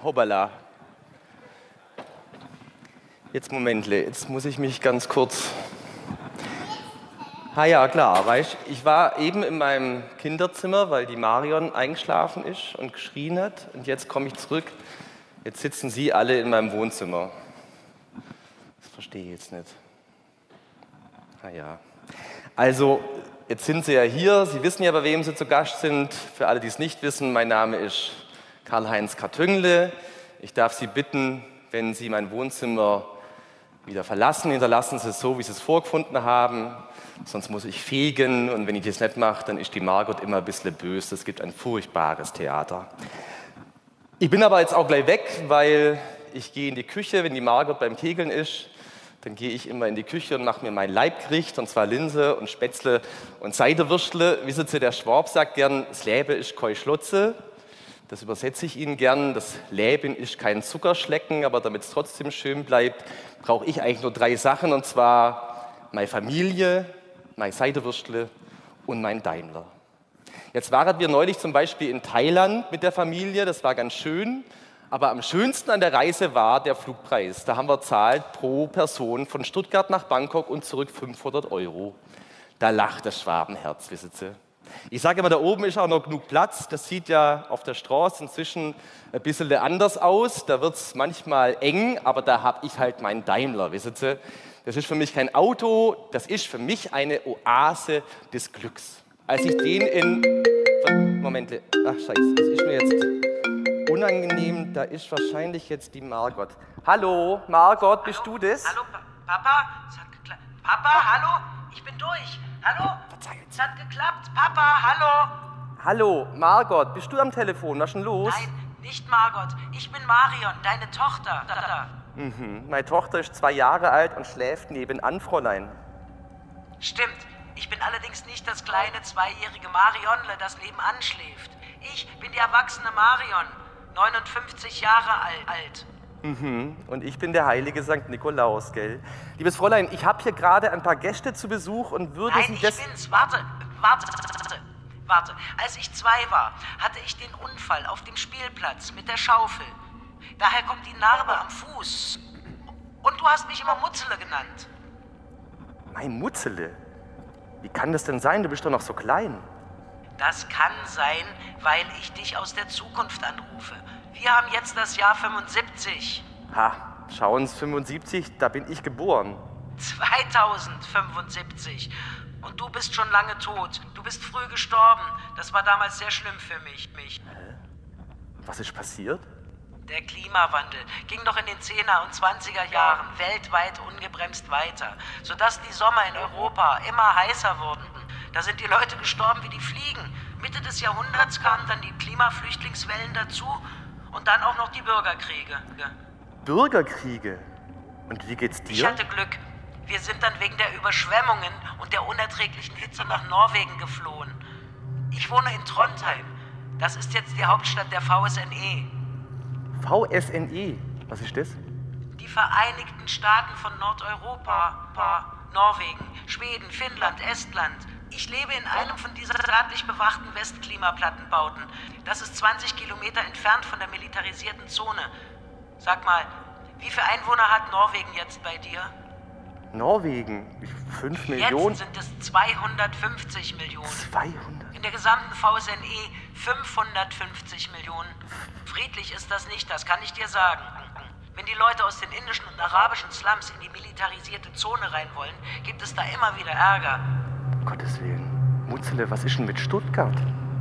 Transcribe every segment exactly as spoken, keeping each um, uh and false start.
Hoppala. Jetzt Momentle, jetzt muss ich mich ganz kurz... Ah ja, klar, weißt, ich war eben in meinem Kinderzimmer, weil die Marion eingeschlafen ist und geschrien hat. Und jetzt komme ich zurück, jetzt sitzen Sie alle in meinem Wohnzimmer. Das verstehe ich jetzt nicht. Ah ja, also jetzt sind Sie ja hier, Sie wissen ja, bei wem Sie zu Gast sind. Für alle, die es nicht wissen, mein Name ist Karl-Heinz Kartüngle. Ich darf Sie bitten, wenn Sie mein Wohnzimmer wieder verlassen, hinterlassen Sie es so, wie Sie es vorgefunden haben. Sonst muss ich fegen und wenn ich das nicht mache, dann ist die Margot immer ein bisschen böse. Es gibt ein furchtbares Theater. Ich bin aber jetzt auch gleich weg, weil ich gehe in die Küche, wenn die Margot beim Kegeln ist. Dann gehe ich immer in die Küche und mache mir mein Leibgericht, und zwar Linse und Spätzle und Seidewürstle. Wissen Sie, der Schwab sagt gern, das Leben ist kein Schlotze. Das übersetze ich Ihnen gern. Das Leben ist kein Zuckerschlecken, aber damit es trotzdem schön bleibt, brauche ich eigentlich nur drei Sachen, und zwar meine Familie, mein Seidewürstle und mein Daimler. Jetzt waren wir neulich zum Beispiel in Thailand mit der Familie, das war ganz schön, aber am schönsten an der Reise war der Flugpreis. Da haben wir zahlt pro Person von Stuttgart nach Bangkok und zurück fünfhundert Euro. Da lacht das Schwabenherz, wissen Sie. Ich sage immer, da oben ist auch noch genug Platz. Das sieht ja auf der Straße inzwischen ein bisschen anders aus. Da wird es manchmal eng, aber da habe ich halt meinen Daimler, wissen Sie. Das ist für mich kein Auto, das ist für mich eine Oase des Glücks. Als ich den in... Momente, ach scheiße, das ist mir jetzt unangenehm. Da ist wahrscheinlich jetzt die Margot. Hallo, Margot, bist hallo? du das? Hallo, pa Papa? Es hat geklappt. Papa, hallo? Ich bin durch. Hallo? Es hat geklappt. Papa, hallo? Hallo, Margot, bist du am Telefon? Was ist denn los? Nein, nicht Margot. Ich bin Marion, deine Tochter. Da, da. Mhm. Meine Tochter ist zwei Jahre alt und schläft nebenan, Fräulein. Stimmt. Ich bin allerdings nicht das kleine zweijährige Marionle, das nebenan schläft. Ich bin die erwachsene Marion, neunundfünfzig Jahre alt. Mhm. Und ich bin der heilige Sankt Nikolaus, gell? Liebes Fräulein, ich habe hier gerade ein paar Gäste zu Besuch und würde Nein, Sie ich das... bin's. Warte, warte, warte, warte. Als ich zwei war, hatte ich den Unfall auf dem Spielplatz mit der Schaufel. Daher kommt die Narbe am Fuß. Und du hast mich immer Mutzele genannt. Mein Mutzele? Wie kann das denn sein? Du bist doch noch so klein. Das kann sein, weil ich dich aus der Zukunft anrufe. Wir haben jetzt das Jahr fünfundsiebzig. Ha, schauen Sie, fünfundsiebzig, da bin ich geboren. zweitausendfünfundsiebzig. Und du bist schon lange tot. Du bist früh gestorben. Das war damals sehr schlimm für mich. mich. Hä? Was ist passiert? Der Klimawandel ging doch in den zehner und zwanziger Jahren weltweit ungebremst weiter, sodass die Sommer in Europa immer heißer wurden. Da sind die Leute gestorben wie die Fliegen. Mitte des Jahrhunderts kamen dann die Klimaflüchtlingswellen dazu und dann auch noch die Bürgerkriege. Bürgerkriege? Und wie geht's dir? Ich hatte Glück. Wir sind dann wegen der Überschwemmungen und der unerträglichen Hitze nach Norwegen geflohen. Ich wohne in Trondheim. Das ist jetzt die Hauptstadt der V S N E. V S N E? Was ist das? Die Vereinigten Staaten von Nordeuropa. Pa, Norwegen, Schweden, Finnland, Estland. Ich lebe in einem von diesen staatlich bewachten Westklimaplattenbauten. Das ist zwanzig Kilometer entfernt von der militarisierten Zone. Sag mal, wie viele Einwohner hat Norwegen jetzt bei dir? Norwegen? Fünf Millionen? Jetzt sind es zweihundertfünfzig Millionen. zweihundert? In der gesamten V S N E fünfhundertfünfzig Millionen. Friedlich ist das nicht, das kann ich dir sagen. Wenn die Leute aus den indischen und arabischen Slums in die militarisierte Zone rein wollen, gibt es da immer wieder Ärger. Um Gottes Willen. Mutzele, was ist denn mit Stuttgart?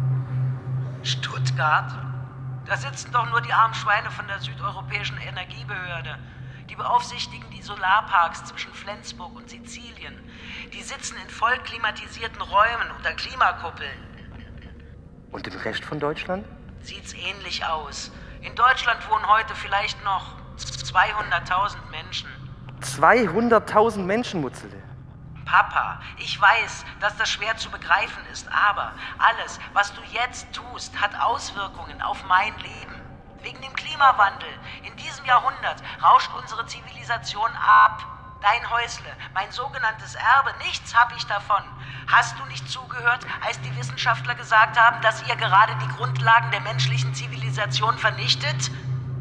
Stuttgart? Da sitzen doch nur die armen Schweine von der südeuropäischen Energiebehörde. Die beaufsichtigen die Solarparks zwischen Flensburg und Sizilien. Die sitzen in voll klimatisierten Räumen unter Klimakuppeln. Und im Rest von Deutschland? Sieht's ähnlich aus. In Deutschland wohnen heute vielleicht noch zweihunderttausend Menschen. zweihunderttausend Menschen, Mutzele? Papa, ich weiß, dass das schwer zu begreifen ist, aber alles, was du jetzt tust, hat Auswirkungen auf mein Leben. Wegen dem Klimawandel. In diesem Jahrhundert rauscht unsere Zivilisation ab. Dein Häusle, mein sogenanntes Erbe, nichts hab ich davon. Hast du nicht zugehört, als die Wissenschaftler gesagt haben, dass ihr gerade die Grundlagen der menschlichen Zivilisation vernichtet?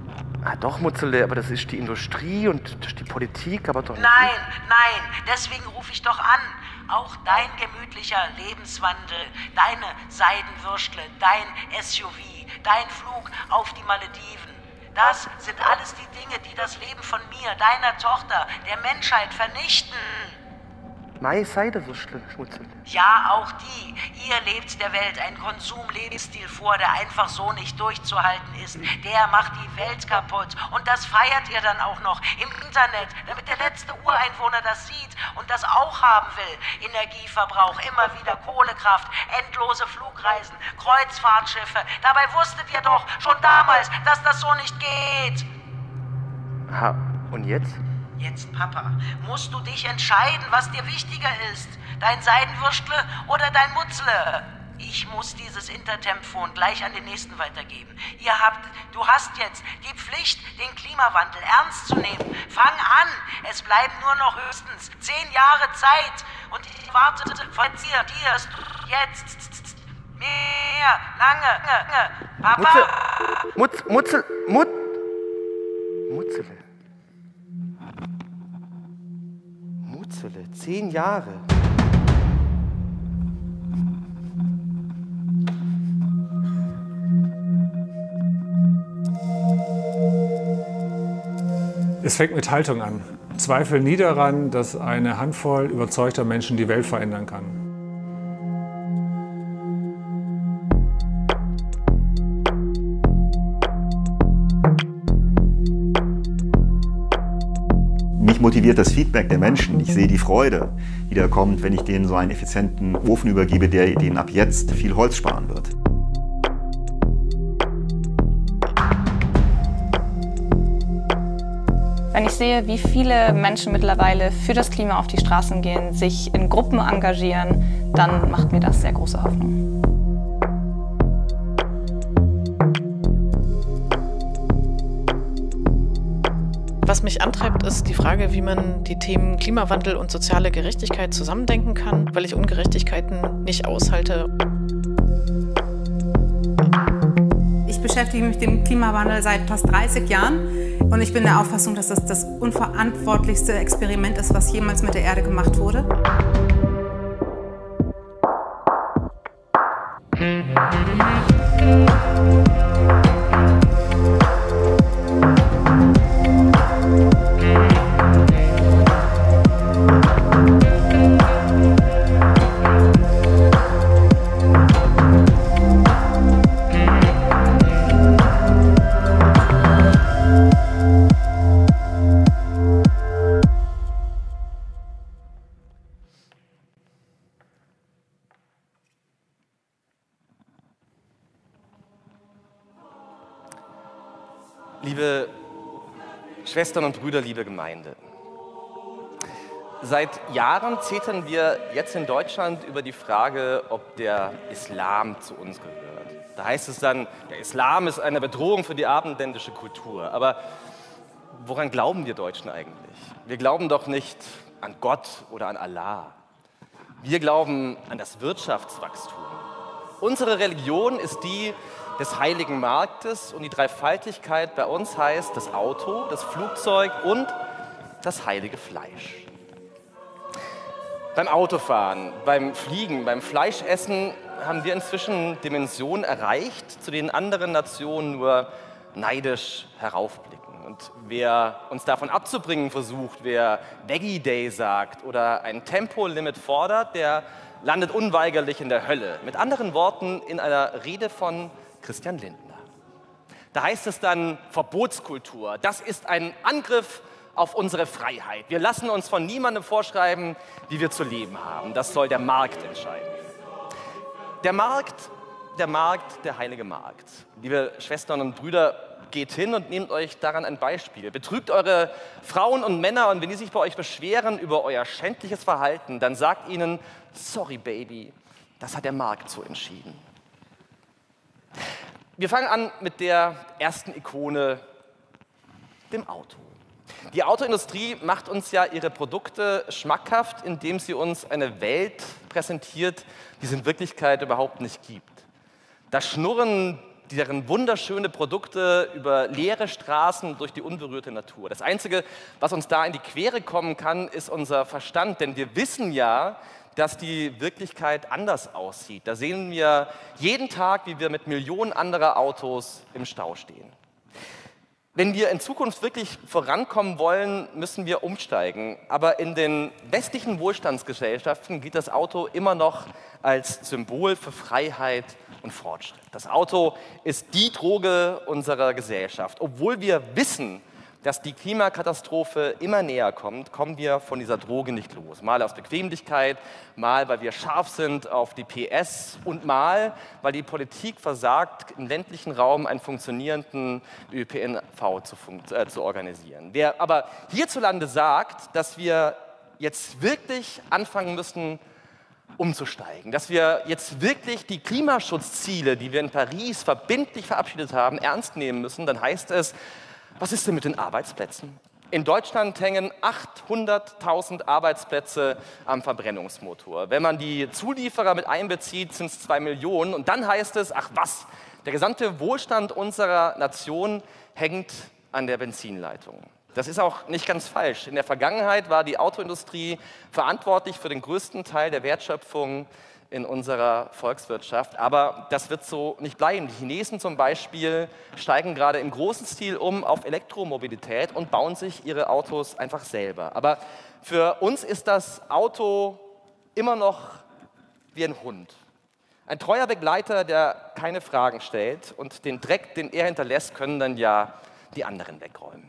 Ah, doch, Mutzele, aber das ist die Industrie und das ist die Politik, aber doch nicht. Nein, nein, deswegen rufe ich doch an. Auch dein gemütlicher Lebenswandel, deine Seidenwürstle, dein S U V, dein Flug auf die Malediven. Das sind alles die Dinge, die das Leben von mir, deiner Tochter, der Menschheit vernichten. Mai Seidewürstle, Schmutzele. Ja, auch die. Ihr lebt der Welt einen Konsumlebensstil vor, der einfach so nicht durchzuhalten ist. Der macht die Welt kaputt. Und das feiert ihr dann auch noch im Internet, damit der letzte Ureinwohner das sieht und das auch haben will. Energieverbrauch, immer wieder Kohlekraft, endlose Flugreisen, Kreuzfahrtschiffe. Dabei wusstet ihr doch schon damals, dass das so nicht geht. Ha, und jetzt? Jetzt, Papa, musst du dich entscheiden, was dir wichtiger ist. Dein Seidenwürstle oder dein Mutzle? Ich muss dieses Intertemphon gleich an den Nächsten weitergeben. Ihr habt, du hast jetzt die Pflicht, den Klimawandel ernst zu nehmen. Fang an! Es bleiben nur noch höchstens zehn Jahre Zeit. Und ich warte von dir, dir, jetzt, mehr, lange, lange. Papa! Mutz, Mutzel, Mut, Mutzele. Mutzele, zehn Jahre. Es fängt mit Haltung an. Zweifel nie daran, dass eine Handvoll überzeugter Menschen die Welt verändern kann. Mich motiviert das Feedback der Menschen. Ich sehe die Freude, die da kommt, wenn ich denen so einen effizienten Ofen übergebe, der denen ab jetzt viel Holz sparen wird. Wenn ich sehe, wie viele Menschen mittlerweile für das Klima auf die Straßen gehen, sich in Gruppen engagieren, dann macht mir das sehr große Hoffnung. Was mich antreibt, ist die Frage, wie man die Themen Klimawandel und soziale Gerechtigkeit zusammendenken kann, weil ich Ungerechtigkeiten nicht aushalte. Ich beschäftige mich mit dem Klimawandel seit fast dreißig Jahren und ich bin der Auffassung, dass das das unverantwortlichste Experiment ist, was jemals mit der Erde gemacht wurde. Liebe Schwestern und Brüder, liebe Gemeinde, seit Jahren zetern wir jetzt in Deutschland über die Frage, ob der Islam zu uns gehört. Da heißt es dann, der Islam ist eine Bedrohung für die abendländische Kultur. Aber woran glauben wir Deutschen eigentlich? Wir glauben doch nicht an Gott oder an Allah. Wir glauben an das Wirtschaftswachstum. Unsere Religion ist die des heiligen Marktes und die Dreifaltigkeit bei uns heißt das Auto, das Flugzeug und das heilige Fleisch. Beim Autofahren, beim Fliegen, beim Fleischessen haben wir inzwischen Dimensionen erreicht, zu denen andere Nationen nur neidisch heraufblicken. Und wer uns davon abzubringen versucht, wer Veggie Day sagt oder ein Tempolimit fordert, der landet unweigerlich in der Hölle. Mit anderen Worten, in einer Rede von Christian Lindner. Da heißt es dann Verbotskultur. Das ist ein Angriff auf unsere Freiheit. Wir lassen uns von niemandem vorschreiben, wie wir zu leben haben. Das soll der Markt entscheiden. Der Markt, der Markt, der heilige Markt. Liebe Schwestern und Brüder, geht hin und nehmt euch daran ein Beispiel. Betrügt eure Frauen und Männer und wenn die sich bei euch beschweren über euer schändliches Verhalten, dann sagt ihnen, sorry Baby, das hat der Markt so entschieden. Wir fangen an mit der ersten Ikone, dem Auto. Die Autoindustrie macht uns ja ihre Produkte schmackhaft, indem sie uns eine Welt präsentiert, die es in Wirklichkeit überhaupt nicht gibt. Da schnurren deren wunderschöne Produkte über leere Straßen durch die unberührte Natur. Das Einzige, was uns da in die Quere kommen kann, ist unser Verstand, denn wir wissen ja, dass die Wirklichkeit anders aussieht. Da sehen wir jeden Tag, wie wir mit Millionen anderer Autos im Stau stehen. Wenn wir in Zukunft wirklich vorankommen wollen, müssen wir umsteigen. Aber in den westlichen Wohlstandsgesellschaften gilt das Auto immer noch als Symbol für Freiheit und Fortschritt. Das Auto ist die Droge unserer Gesellschaft. Obwohl wir wissen, dass die Klimakatastrophe immer näher kommt, kommen wir von dieser Droge nicht los. Mal aus Bequemlichkeit, mal weil wir scharf sind auf die P S und mal weil die Politik versagt, im ländlichen Raum einen funktionierenden Ö P N V zu, äh, zu organisieren. Wer aber hierzulande sagt, dass wir jetzt wirklich anfangen müssen, umzusteigen, dass wir jetzt wirklich die Klimaschutzziele, die wir in Paris verbindlich verabschiedet haben, ernst nehmen müssen, dann heißt es, was ist denn mit den Arbeitsplätzen? In Deutschland hängen achthunderttausend Arbeitsplätze am Verbrennungsmotor. Wenn man die Zulieferer mit einbezieht, sind es zwei Millionen. Und dann heißt es, ach was, der gesamte Wohlstand unserer Nation hängt an der Benzinleitung. Das ist auch nicht ganz falsch. In der Vergangenheit war die Autoindustrie verantwortlich für den größten Teil der Wertschöpfung in unserer Volkswirtschaft. Aber das wird so nicht bleiben. Die Chinesen zum Beispiel steigen gerade im großen Stil um auf Elektromobilität und bauen sich ihre Autos einfach selber. Aber für uns ist das Auto immer noch wie ein Hund. Ein treuer Begleiter, der keine Fragen stellt, und den Dreck, den er hinterlässt, können dann ja die anderen wegräumen.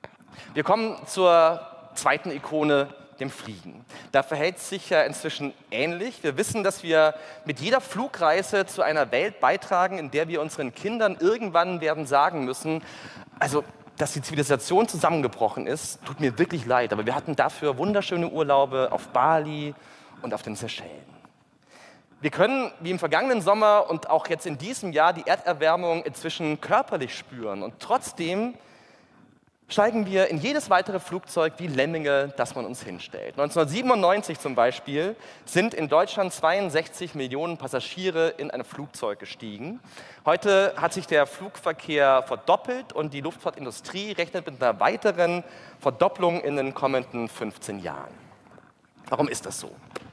Wir kommen zur zweiten Ikone, dem Fliegen. Da verhält es sich ja inzwischen ähnlich. Wir wissen, dass wir mit jeder Flugreise zu einer Welt beitragen, in der wir unseren Kindern irgendwann werden sagen müssen, also, dass die Zivilisation zusammengebrochen ist, tut mir wirklich leid, aber wir hatten dafür wunderschöne Urlaube auf Bali und auf den Seychellen. Wir können, wie im vergangenen Sommer und auch jetzt in diesem Jahr, die Erderwärmung inzwischen körperlich spüren, und trotzdem steigen wir in jedes weitere Flugzeug wie Lemminge, das man uns hinstellt. neunzehnhundertsiebenundneunzig zum Beispiel sind in Deutschland zweiundsechzig Millionen Passagiere in ein Flugzeug gestiegen. Heute hat sich der Flugverkehr verdoppelt und die Luftfahrtindustrie rechnet mit einer weiteren Verdopplung in den kommenden fünfzehn Jahren. Warum ist das so?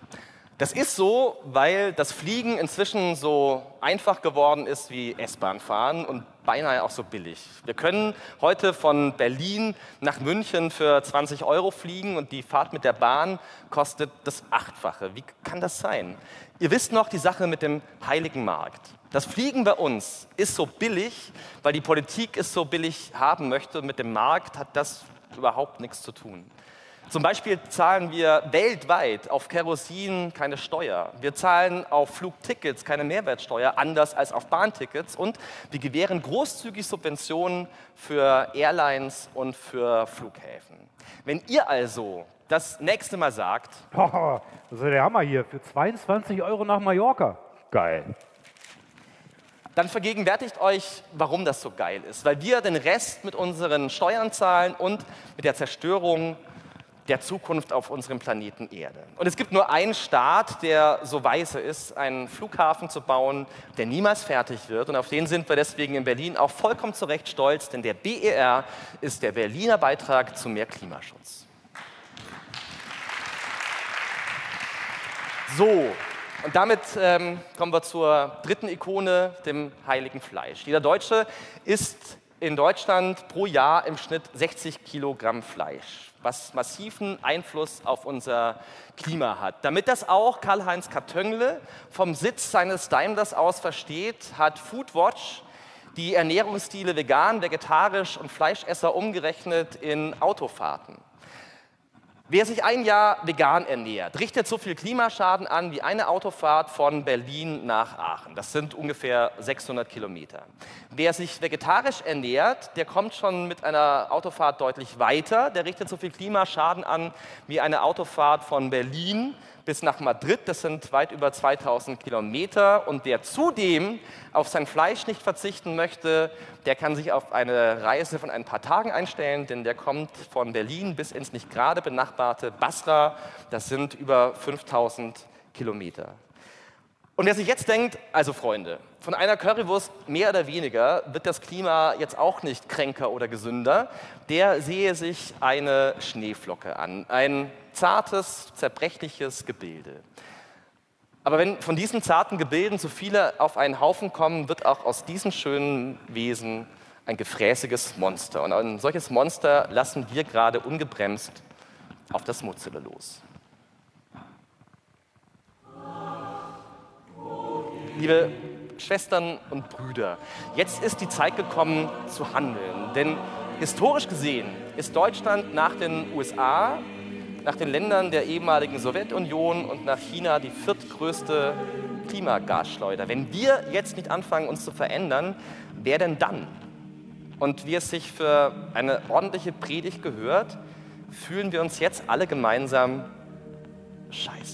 Das ist so, weil das Fliegen inzwischen so einfach geworden ist wie S-Bahn fahren und beinahe auch so billig. Wir können heute von Berlin nach München für zwanzig Euro fliegen und die Fahrt mit der Bahn kostet das Achtfache. Wie kann das sein? Ihr wisst noch die Sache mit dem heiligen Markt. Das Fliegen bei uns ist so billig, weil die Politik es so billig haben möchte. Mit dem Markt hat das überhaupt nichts zu tun. Zum Beispiel zahlen wir weltweit auf Kerosin keine Steuer. Wir zahlen auf Flugtickets keine Mehrwertsteuer, anders als auf Bahntickets. Und wir gewähren großzügig Subventionen für Airlines und für Flughäfen. Wenn ihr also das nächste Mal sagt, oh, das ist der Hammer hier, für zweiundzwanzig Euro nach Mallorca. Geil. Dann vergegenwärtigt euch, warum das so geil ist. Weil wir den Rest mit unseren Steuern zahlen und mit der Zerstörung der Zukunft auf unserem Planeten Erde. Und es gibt nur einen Staat, der so weise ist, einen Flughafen zu bauen, der niemals fertig wird. Und auf den sind wir deswegen in Berlin auch vollkommen zu Recht stolz, denn der B E R ist der Berliner Beitrag zu mehr Klimaschutz. So, und damit ähm, kommen wir zur dritten Ikone, dem heiligen Fleisch. Jeder Deutsche isst in Deutschland pro Jahr im Schnitt sechzig Kilogramm Fleisch, was massiven Einfluss auf unser Klima hat. Damit das auch Karl-Heinz Kartöngle vom Sitz seines Daimlers aus versteht, hat Foodwatch die Ernährungsstile vegan, vegetarisch und Fleischesser umgerechnet in Autofahrten. Wer sich ein Jahr vegan ernährt, richtet so viel Klimaschaden an wie eine Autofahrt von Berlin nach Aachen. Das sind ungefähr sechshundert Kilometer. Wer sich vegetarisch ernährt, der kommt schon mit einer Autofahrt deutlich weiter. Der richtet so viel Klimaschaden an wie eine Autofahrt von Berlin bis nach Madrid. Das sind weit über zweitausend Kilometer. Und wer zudem auf sein Fleisch nicht verzichten möchte, der kann sich auf eine Reise von ein paar Tagen einstellen, denn der kommt von Berlin bis ins nicht gerade benachbarte Basra. Das sind über fünftausend Kilometer. Und wer sich jetzt denkt, also Freunde, von einer Currywurst mehr oder weniger wird das Klima jetzt auch nicht kränker oder gesünder, der sehe sich eine Schneeflocke an, ein zartes, zerbrechliches Gebilde. Aber wenn von diesen zarten Gebilden zu viele auf einen Haufen kommen, wird auch aus diesem schönen Wesen ein gefräßiges Monster. Und ein solches Monster lassen wir gerade ungebremst auf das Mozilla los. Liebe Schwestern und Brüder, jetzt ist die Zeit gekommen zu handeln. Denn historisch gesehen ist Deutschland nach den U S A, nach den Ländern der ehemaligen Sowjetunion und nach China die viertgrößte Klimagasschleuder. Wenn wir jetzt nicht anfangen, uns zu verändern, wer denn dann? Und wie es sich für eine ordentliche Predigt gehört, fühlen wir uns jetzt alle gemeinsam scheiße.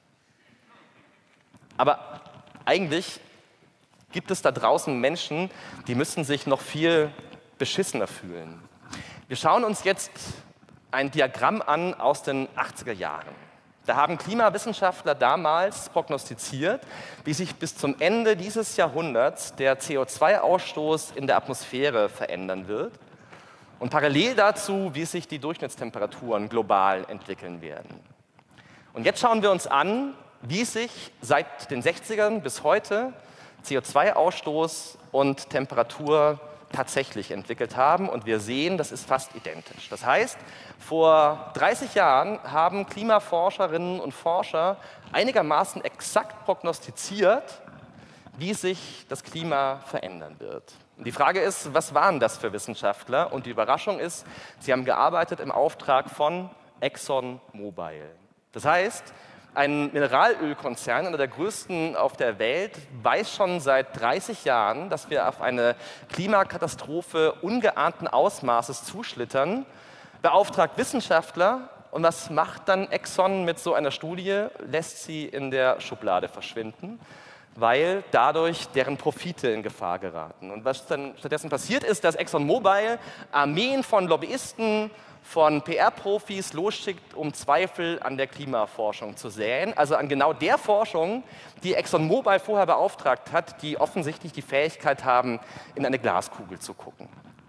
Aber eigentlich gibt es da draußen Menschen, die müssen sich noch viel beschissener fühlen. Wir schauen uns jetzt ein Diagramm an aus den achtziger Jahren. Da haben Klimawissenschaftler damals prognostiziert, wie sich bis zum Ende dieses Jahrhunderts der C O zwei Ausstoß in der Atmosphäre verändern wird und parallel dazu, wie sich die Durchschnittstemperaturen global entwickeln werden. Und jetzt schauen wir uns an, wie sich seit den sechzigern bis heute C O zwei Ausstoß und Temperatur tatsächlich entwickelt haben. Und wir sehen, das ist fast identisch. Das heißt, vor dreißig Jahren haben Klimaforscherinnen und Forscher einigermaßen exakt prognostiziert, wie sich das Klima verändern wird. Und die Frage ist, was waren das für Wissenschaftler? Und die Überraschung ist, sie haben gearbeitet im Auftrag von ExxonMobil. Das heißt, ein Mineralölkonzern, einer der größten auf der Welt, weiß schon seit dreißig Jahren, dass wir auf eine Klimakatastrophe ungeahnten Ausmaßes zuschlittern, beauftragt Wissenschaftler. Und was macht dann Exxon mit so einer Studie? Lässt sie in der Schublade verschwinden, weil dadurch deren Profite in Gefahr geraten. Und was dann stattdessen passiert ist, dass ExxonMobil Armeen von Lobbyisten, von P R-Profis losschickt, um Zweifel an der Klimaforschung zu säen. Also an genau der Forschung, die ExxonMobil vorher beauftragt hat, die offensichtlich die Fähigkeit haben, in eine Glaskugel zu gucken.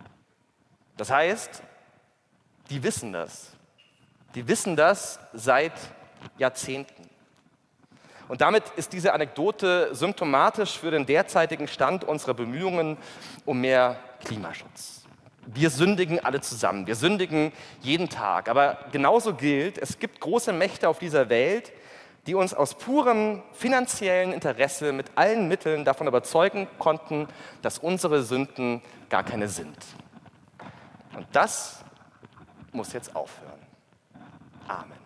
Das heißt, die wissen das. Die wissen das seit Jahrzehnten. Und damit ist diese Anekdote symptomatisch für den derzeitigen Stand unserer Bemühungen um mehr Klimaschutz. Wir sündigen alle zusammen, wir sündigen jeden Tag. Aber genauso gilt, es gibt große Mächte auf dieser Welt, die uns aus purem finanziellen Interesse mit allen Mitteln davon überzeugen konnten, dass unsere Sünden gar keine sind. Und das muss jetzt aufhören. Amen.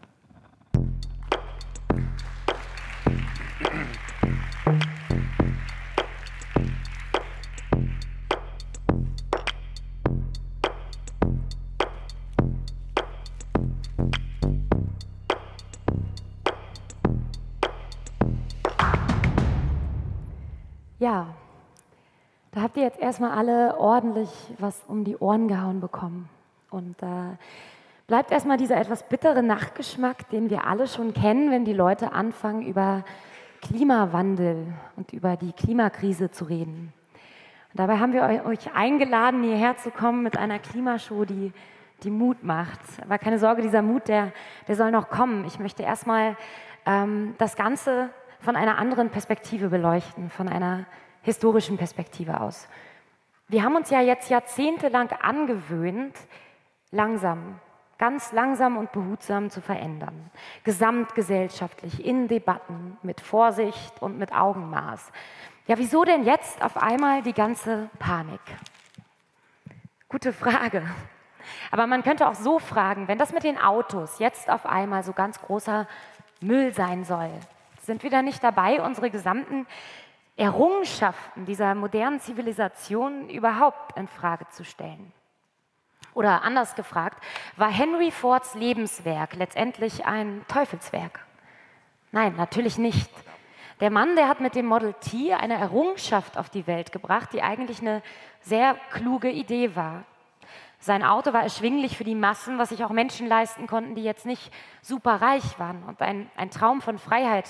Ja, da habt ihr jetzt erstmal alle ordentlich was um die Ohren gehauen bekommen. Und da äh, bleibt erstmal dieser etwas bittere Nachgeschmack, den wir alle schon kennen, wenn die Leute anfangen, über Klimawandel und über die Klimakrise zu reden. Und dabei haben wir euch eingeladen, hierher zu kommen mit einer Klimashow, die, die Mut macht. Aber keine Sorge, dieser Mut, der, der soll noch kommen. Ich möchte erstmal ähm, das Ganze von einer anderen Perspektive beleuchten, von einer historischen Perspektive aus. Wir haben uns ja jetzt jahrzehntelang angewöhnt, langsam, ganz langsam und behutsam zu verändern. Gesamtgesellschaftlich, in Debatten, mit Vorsicht und mit Augenmaß. Ja, wieso denn jetzt auf einmal die ganze Panik? Gute Frage. Aber man könnte auch so fragen, wenn das mit den Autos jetzt auf einmal so ganz großer Müll sein soll, sind wir da nicht dabei, unsere gesamten Errungenschaften dieser modernen Zivilisation überhaupt in Frage zu stellen? Oder anders gefragt, war Henry Fords Lebenswerk letztendlich ein Teufelswerk? Nein, natürlich nicht. Der Mann, der hat mit dem Model T eine Errungenschaft auf die Welt gebracht, die eigentlich eine sehr kluge Idee war. Sein Auto war erschwinglich für die Massen, was sich auch Menschen leisten konnten, die jetzt nicht super reich waren. Und ein, ein Traum von Freiheit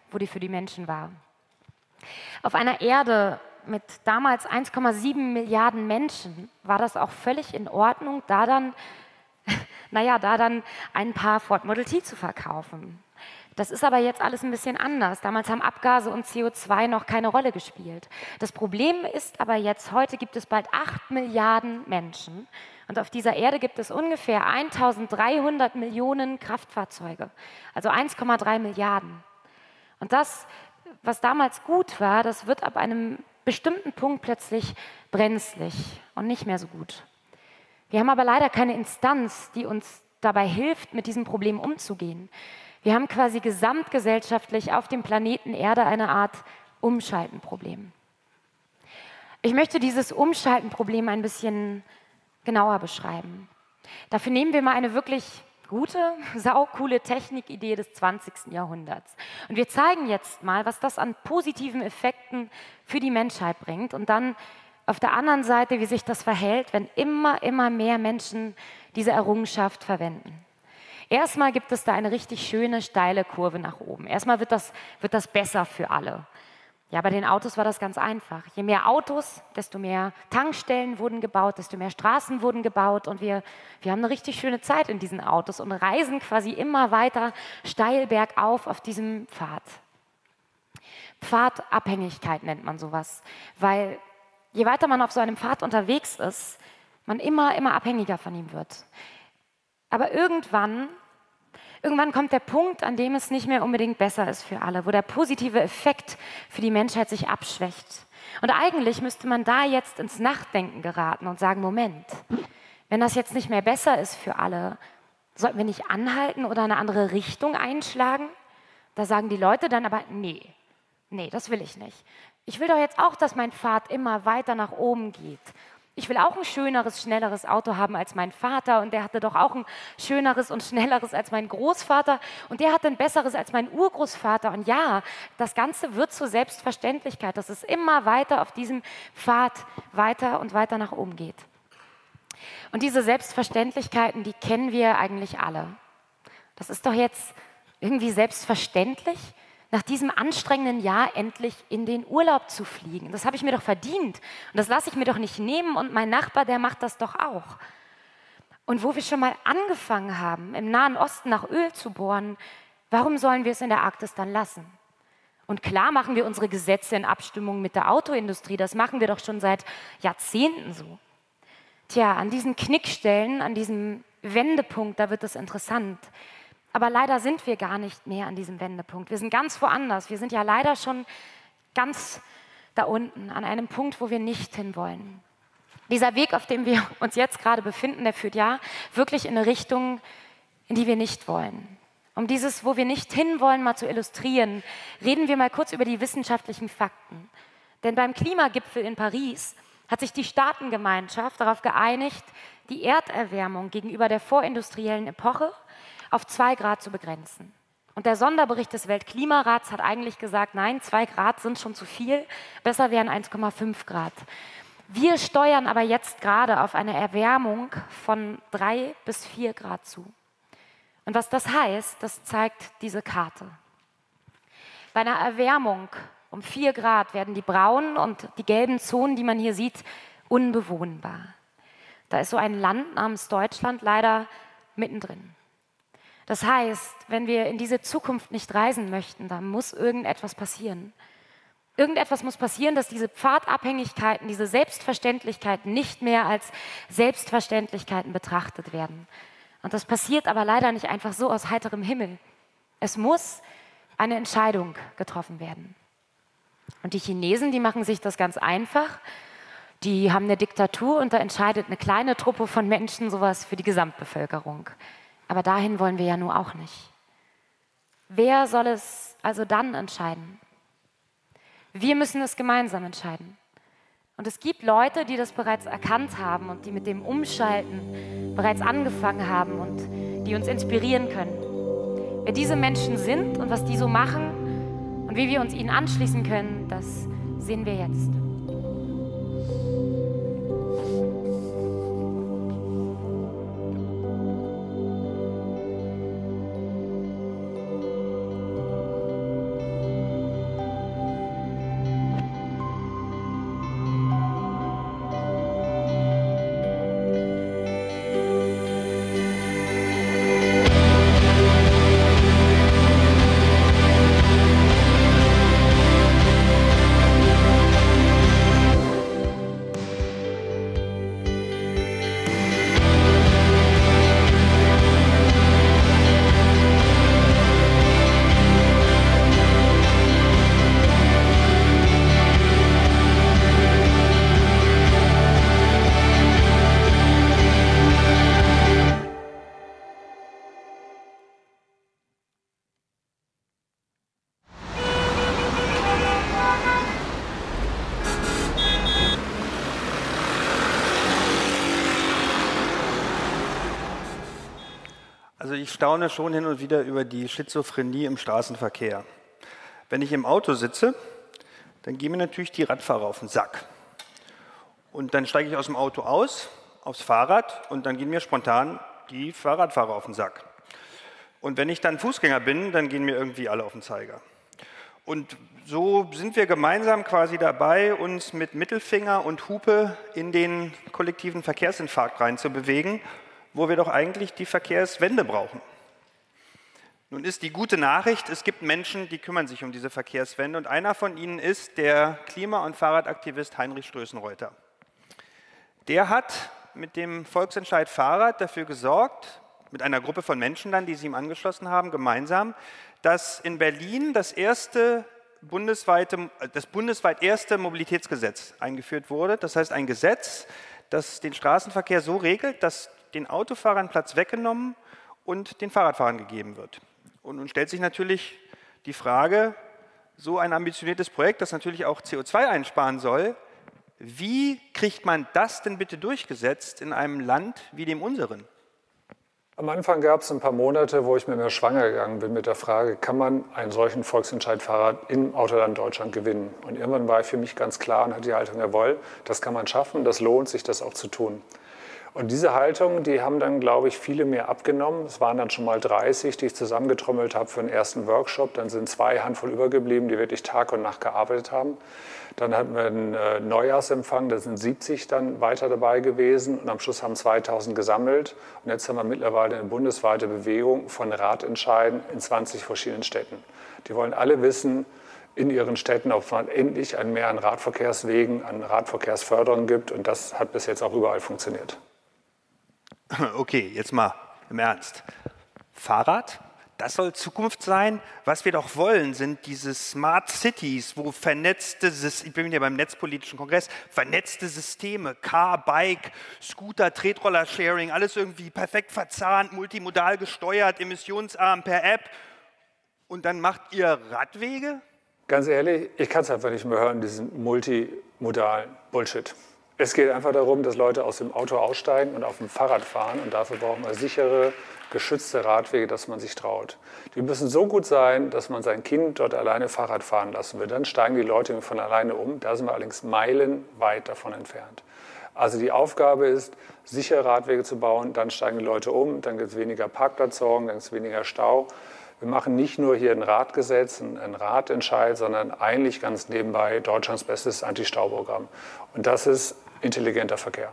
wo die für die Menschen war. Auf einer Erde mit damals eins Komma sieben Milliarden Menschen war das auch völlig in Ordnung, da dann, naja, da dann ein paar Ford Model T zu verkaufen. Das ist aber jetzt alles ein bisschen anders. Damals haben Abgase und C O zwei noch keine Rolle gespielt. Das Problem ist aber jetzt, heute gibt es bald acht Milliarden Menschen und auf dieser Erde gibt es ungefähr eintausenddreihundert Millionen Kraftfahrzeuge, also eins Komma drei Milliarden. Und das, was damals gut war, das wird ab einem bestimmten Punkt plötzlich brenzlig und nicht mehr so gut. Wir haben aber leider keine Instanz, die uns dabei hilft, mit diesem Problem umzugehen. Wir haben quasi gesamtgesellschaftlich auf dem Planeten Erde eine Art Umschaltenproblem. Ich möchte dieses Umschaltenproblem ein bisschen genauer beschreiben. Dafür nehmen wir mal eine wirklich gute, saucoole Technikidee des zwanzigsten Jahrhunderts. Und wir zeigen jetzt mal, was das an positiven Effekten für die Menschheit bringt und dann auf der anderen Seite, wie sich das verhält, wenn immer, immer mehr Menschen diese Errungenschaft verwenden. Erstmal gibt es da eine richtig schöne, steile Kurve nach oben. Erstmal wird das, wird das besser für alle. Ja, bei den Autos war das ganz einfach. Je mehr Autos, desto mehr Tankstellen wurden gebaut, desto mehr Straßen wurden gebaut und wir, wir haben eine richtig schöne Zeit in diesen Autos und reisen quasi immer weiter steil bergauf auf diesem Pfad. Pfadabhängigkeit nennt man sowas, weil je weiter man auf so einem Pfad unterwegs ist, man immer, immer abhängiger von ihm wird. Aber irgendwann, irgendwann kommt der Punkt, an dem es nicht mehr unbedingt besser ist für alle, wo der positive Effekt für die Menschheit sich abschwächt. Und eigentlich müsste man da jetzt ins Nachdenken geraten und sagen, Moment, wenn das jetzt nicht mehr besser ist für alle, sollten wir nicht anhalten oder eine andere Richtung einschlagen? Da sagen die Leute dann aber, nee, nee, das will ich nicht. Ich will doch jetzt auch, dass mein Pfad immer weiter nach oben geht. Ich will auch ein schöneres, schnelleres Auto haben als mein Vater und der hatte doch auch ein schöneres und schnelleres als mein Großvater und der hatte ein besseres als mein Urgroßvater. Und ja, das Ganze wird zur Selbstverständlichkeit, dass es immer weiter auf diesem Pfad weiter und weiter nach oben geht. Und diese Selbstverständlichkeiten, die kennen wir eigentlich alle. Das ist doch jetzt irgendwie selbstverständlich, nach diesem anstrengenden Jahr endlich in den Urlaub zu fliegen. Das habe ich mir doch verdient und das lasse ich mir doch nicht nehmen und mein Nachbar, der macht das doch auch. Und wo wir schon mal angefangen haben, im Nahen Osten nach Öl zu bohren, warum sollen wir es in der Arktis dann lassen? Und klar machen wir unsere Gesetze in Abstimmung mit der Autoindustrie, das machen wir doch schon seit Jahrzehnten so. Tja, an diesen Knickstellen, an diesem Wendepunkt, da wird es interessant. Aber leider sind wir gar nicht mehr an diesem Wendepunkt. Wir sind ganz woanders. Wir sind ja leider schon ganz da unten, an einem Punkt, wo wir nicht hinwollen. Dieser Weg, auf dem wir uns jetzt gerade befinden, der führt ja wirklich in eine Richtung, in die wir nicht wollen. Um dieses, wo wir nicht hinwollen, mal zu illustrieren, reden wir mal kurz über die wissenschaftlichen Fakten. Denn beim Klimagipfel in Paris hat sich die Staatengemeinschaft darauf geeinigt, die Erderwärmung gegenüber der vorindustriellen Epoche auf zwei Grad zu begrenzen. Und der Sonderbericht des Weltklimarats hat eigentlich gesagt, nein, zwei Grad sind schon zu viel, besser wären eins Komma fünf Grad. Wir steuern aber jetzt gerade auf eine Erwärmung von drei bis vier Grad zu. Und was das heißt, das zeigt diese Karte. Bei einer Erwärmung um vier Grad werden die braunen und die gelben Zonen, die man hier sieht, unbewohnbar. Da ist so ein Land namens Deutschland leider mittendrin. Das heißt, wenn wir in diese Zukunft nicht reisen möchten, dann muss irgendetwas passieren. Irgendetwas muss passieren, dass diese Pfadabhängigkeiten, diese Selbstverständlichkeiten nicht mehr als Selbstverständlichkeiten betrachtet werden. Und das passiert aber leider nicht einfach so aus heiterem Himmel. Es muss eine Entscheidung getroffen werden. Und die Chinesen, die machen sich das ganz einfach. Die haben eine Diktatur und da entscheidet eine kleine Truppe von Menschen sowas für die Gesamtbevölkerung. Aber dahin wollen wir ja nun auch nicht. Wer soll es also dann entscheiden? Wir müssen es gemeinsam entscheiden. Und es gibt Leute, die das bereits erkannt haben und die mit dem Umschalten bereits angefangen haben und die uns inspirieren können. Wer diese Menschen sind und was die so machen und wie wir uns ihnen anschließen können, das sehen wir jetzt. ich staune schon hin und wieder über die Schizophrenie im Straßenverkehr. Wenn ich im Auto sitze, dann gehen mir natürlich die Radfahrer auf den Sack. Und dann steige ich aus dem Auto aus, aufs Fahrrad und dann gehen mir spontan die Fahrradfahrer auf den Sack. Und wenn ich dann Fußgänger bin, dann gehen mir irgendwie alle auf den Zeiger. Und so sind wir gemeinsam quasi dabei, uns mit Mittelfinger und Hupe in den kollektiven Verkehrsinfarkt reinzubewegen, wo wir doch eigentlich die Verkehrswende brauchen. Nun ist die gute Nachricht, es gibt Menschen, die kümmern sich um diese Verkehrswende und einer von ihnen ist der Klima- und Fahrradaktivist Heinrich Strößenreuter. Der hat mit dem Volksentscheid Fahrrad dafür gesorgt, mit einer Gruppe von Menschen dann, die sich ihm angeschlossen haben, gemeinsam, dass in Berlin das erste bundesweite, das bundesweit erste Mobilitätsgesetz eingeführt wurde. Das heißt ein Gesetz, das den Straßenverkehr so regelt, dass den Autofahrern Platz weggenommen und den Fahrradfahrern gegeben wird. Und nun stellt sich natürlich die Frage, so ein ambitioniertes Projekt, das natürlich auch C O zwei einsparen soll, wie kriegt man das denn bitte durchgesetzt in einem Land wie dem unseren? Am Anfang gab es ein paar Monate, wo ich mit mir schwanger gegangen bin mit der Frage, kann man einen solchen Volksentscheid-Fahrrad im Autoland Deutschland gewinnen? Und irgendwann war für mich ganz klar und hatte die Haltung, jawohl, das kann man schaffen, das lohnt sich, das auch zu tun. Und diese Haltung, die haben dann, glaube ich, viele mehr abgenommen. Es waren dann schon mal dreißig, die ich zusammengetrommelt habe für den ersten Workshop. Dann sind zwei Handvoll übergeblieben, die wirklich Tag und Nacht gearbeitet haben. Dann hatten wir einen äh, Neujahrsempfang, da sind siebzig dann weiter dabei gewesen. Und am Schluss haben zweitausend gesammelt. Und jetzt haben wir mittlerweile eine bundesweite Bewegung von Radentscheiden in zwanzig verschiedenen Städten. Die wollen alle wissen, in ihren Städten, ob man endlich ein Mehr an Radverkehrswegen, an Radverkehrsförderung gibt. Und das hat bis jetzt auch überall funktioniert. Okay, jetzt mal im Ernst. Fahrrad, das soll Zukunft sein. Was wir doch wollen, sind diese Smart Cities, wo vernetzte, ich bin ja beim Netzpolitischen Kongress, vernetzte Systeme, Car, Bike, Scooter, Tretroller-Sharing, alles irgendwie perfekt verzahnt, multimodal gesteuert, emissionsarm per App. Und dann macht ihr Radwege? Ganz ehrlich, ich kann es einfach nicht mehr hören, diesen multimodalen Bullshit. Es geht einfach darum, dass Leute aus dem Auto aussteigen und auf dem Fahrrad fahren. Und dafür brauchen wir sichere, geschützte Radwege, dass man sich traut. Die müssen so gut sein, dass man sein Kind dort alleine Fahrrad fahren lassen will. Dann steigen die Leute von alleine um. Da sind wir allerdings meilenweit davon entfernt. Also die Aufgabe ist, sichere Radwege zu bauen. Dann steigen die Leute um, dann gibt es weniger Parkplatzsorgen, dann gibt es weniger Stau. Wir machen nicht nur hier ein Radgesetz, ein Radentscheid, sondern eigentlich ganz nebenbei Deutschlands bestes Anti-Stau-Programm. Und das ist intelligenter Verkehr.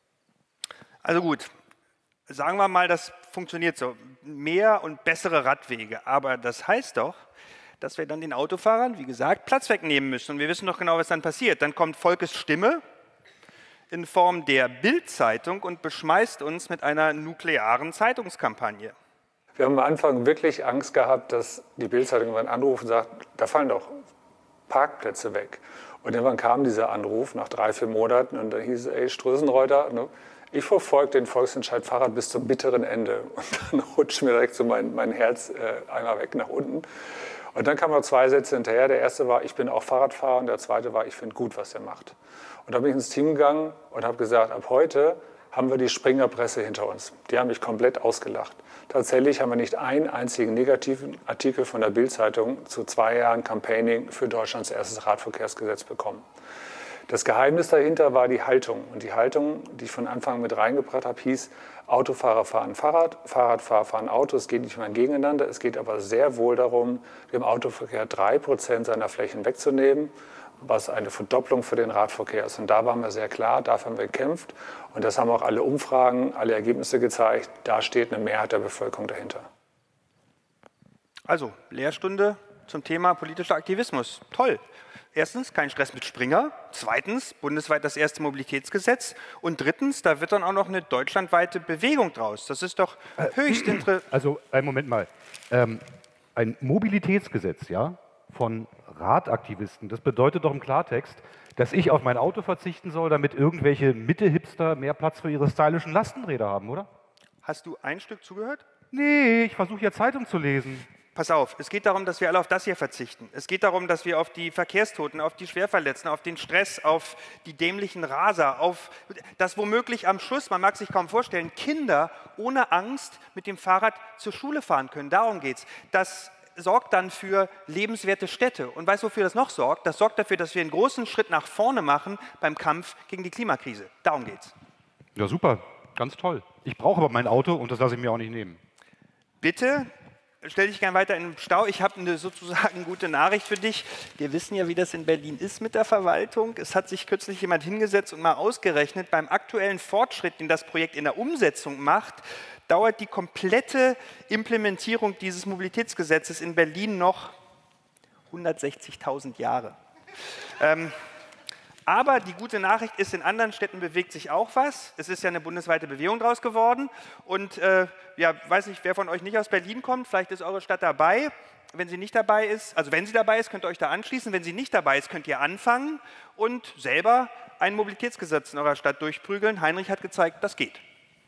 Also gut, sagen wir mal, das funktioniert so. Mehr und bessere Radwege. Aber das heißt doch, dass wir dann den Autofahrern, wie gesagt, Platz wegnehmen müssen. Und wir wissen doch genau, was dann passiert. Dann kommt Volkes Stimme in Form der Bild-Zeitung und beschmeißt uns mit einer nuklearen Zeitungskampagne. Wir haben am Anfang wirklich Angst gehabt, dass die Bild-Zeitung irgendwann anruft und sagt, da fallen doch Parkplätze weg. Und irgendwann kam dieser Anruf nach drei, vier Monaten und dann hieß es, ey, Strößenreuter, ne, ich verfolge den Volksentscheid Fahrrad bis zum bitteren Ende. Und dann rutscht mir direkt so mein, mein Herz äh, einmal weg nach unten. Und dann kamen noch zwei Sätze hinterher. Der erste war, ich bin auch Fahrradfahrer und der zweite war, ich finde gut, was er macht. Und da bin ich ins Team gegangen und habe gesagt, ab heute haben wir die Springerpresse hinter uns. Die haben mich komplett ausgelacht. Tatsächlich haben wir nicht einen einzigen negativen Artikel von der Bild-Zeitung zu zwei Jahren Campaigning für Deutschlands erstes Radverkehrsgesetz bekommen. Das Geheimnis dahinter war die Haltung. Und die Haltung, die ich von Anfang an mit reingebracht habe, hieß, Autofahrer fahren Fahrrad, Fahrradfahrer fahren Auto. Es geht nicht mehr gegeneinander. Es geht aber sehr wohl darum, dem Autoverkehr drei Prozent seiner Flächen wegzunehmen, was eine Verdopplung für den Radverkehr ist. Und da waren wir sehr klar, dafür haben wir gekämpft. Und das haben auch alle Umfragen, alle Ergebnisse gezeigt. Da steht eine Mehrheit der Bevölkerung dahinter. Also, Lehrstunde zum Thema politischer Aktivismus. Toll. Erstens, kein Stress mit Springer. Zweitens, bundesweit das erste Mobilitätsgesetz. Und drittens, da wird dann auch noch eine deutschlandweite Bewegung draus. Das ist doch höchst interessant. Also, einen Moment mal. Ähm, ein Mobilitätsgesetz, ja, von Radaktivisten, das bedeutet doch im Klartext, dass ich auf mein Auto verzichten soll, damit irgendwelche Mitte-Hipster mehr Platz für ihre stylischen Lastenräder haben, oder? Hast du ein Stück zugehört? Nee, ich versuche ja Zeitung zu lesen. pass auf, es geht darum, dass wir alle auf das hier verzichten. Es geht darum, dass wir auf die Verkehrstoten, auf die Schwerverletzten, auf den Stress, auf die dämlichen Raser, auf das womöglich am Schluss, man mag sich kaum vorstellen, Kinder ohne Angst mit dem Fahrrad zur Schule fahren können. Darum geht es. Das sorgt dann für lebenswerte Städte. Und weißt du, wofür das noch sorgt? Das sorgt dafür, dass wir einen großen Schritt nach vorne machen beim Kampf gegen die Klimakrise. Darum geht's. Ja, super. Ganz toll. Ich brauche aber mein Auto und das lasse ich mir auch nicht nehmen. Bitte, stell dich gern weiter in den Stau. Ich habe eine sozusagen gute Nachricht für dich. Wir wissen ja, wie das in Berlin ist mit der Verwaltung. Es hat sich kürzlich jemand hingesetzt und mal ausgerechnet, beim aktuellen Fortschritt, den das Projekt in der Umsetzung macht, dauert die komplette Implementierung dieses Mobilitätsgesetzes in Berlin noch hundertsechzigtausend Jahre. Ähm, aber die gute Nachricht ist, in anderen Städten bewegt sich auch was. Es ist ja eine bundesweite Bewegung draus geworden. Und äh, ja, weiß nicht, wer von euch nicht aus Berlin kommt, vielleicht ist eure Stadt dabei. Wenn sie nicht dabei ist, also wenn sie dabei ist, könnt ihr euch da anschließen. Wenn sie nicht dabei ist, könnt ihr anfangen und selber ein Mobilitätsgesetz in eurer Stadt durchprügeln. Heinrich hat gezeigt, das geht.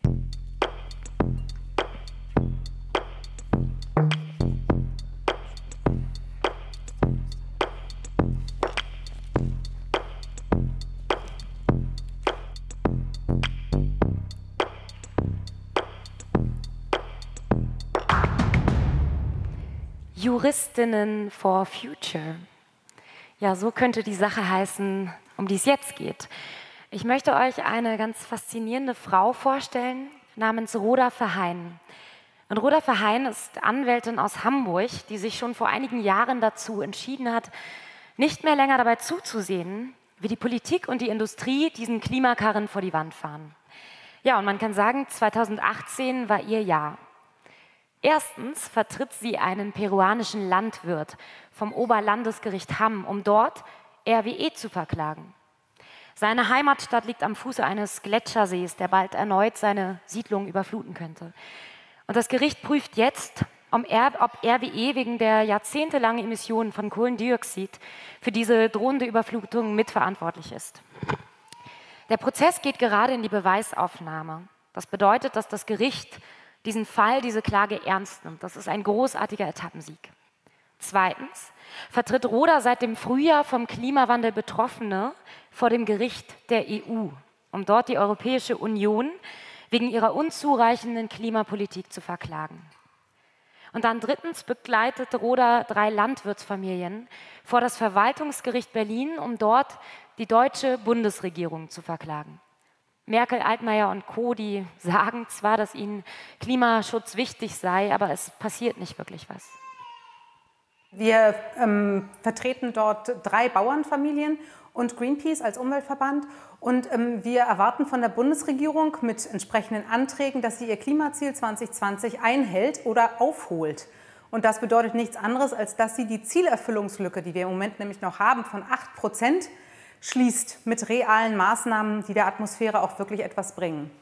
Juristinnen for Future. Ja, so könnte die Sache heißen, um die es jetzt geht. Ich möchte euch eine ganz faszinierende Frau vorstellen, namens Rhoda Verheyen. Und Rhoda Verheyen ist Anwältin aus Hamburg, die sich schon vor einigen Jahren dazu entschieden hat, nicht mehr länger dabei zuzusehen, wie die Politik und die Industrie diesen Klimakarren vor die Wand fahren. Ja, und man kann sagen, zweitausendachtzehn war ihr Jahr. Erstens vertritt sie einen peruanischen Landwirt vom Oberlandesgericht Hamm, um dort R W E zu verklagen. Seine Heimatstadt liegt am Fuße eines Gletschersees, der bald erneut seine Siedlung überfluten könnte. Und das Gericht prüft jetzt, ob R W E wegen der jahrzehntelangen Emissionen von Kohlendioxid für diese drohende Überflutung mitverantwortlich ist. Der Prozess geht gerade in die Beweisaufnahme. Das bedeutet, dass das Gericht diesen Fall, diese Klage ernst nimmt. Das ist ein großartiger Etappensieg. Zweitens vertritt Rhoda seit dem Frühjahr vom Klimawandel Betroffene vor dem Gericht der E U, um dort die Europäische Union wegen ihrer unzureichenden Klimapolitik zu verklagen. Und dann drittens begleitet Rhoda drei Landwirtsfamilien vor das Verwaltungsgericht Berlin, um dort die deutsche Bundesregierung zu verklagen. Merkel, Altmaier und Co., die sagen zwar, dass ihnen Klimaschutz wichtig sei, aber es passiert nicht wirklich was. Wir ähm, vertreten dort drei Bauernfamilien und Greenpeace als Umweltverband. Und ähm, wir erwarten von der Bundesregierung mit entsprechenden Anträgen, dass sie ihr Klimaziel zwanzig zwanzig einhält oder aufholt. Und das bedeutet nichts anderes, als dass sie die Zielerfüllungslücke, die wir im Moment nämlich noch haben, von acht Prozent, schließt mit realen Maßnahmen, die der Atmosphäre auch wirklich etwas bringen.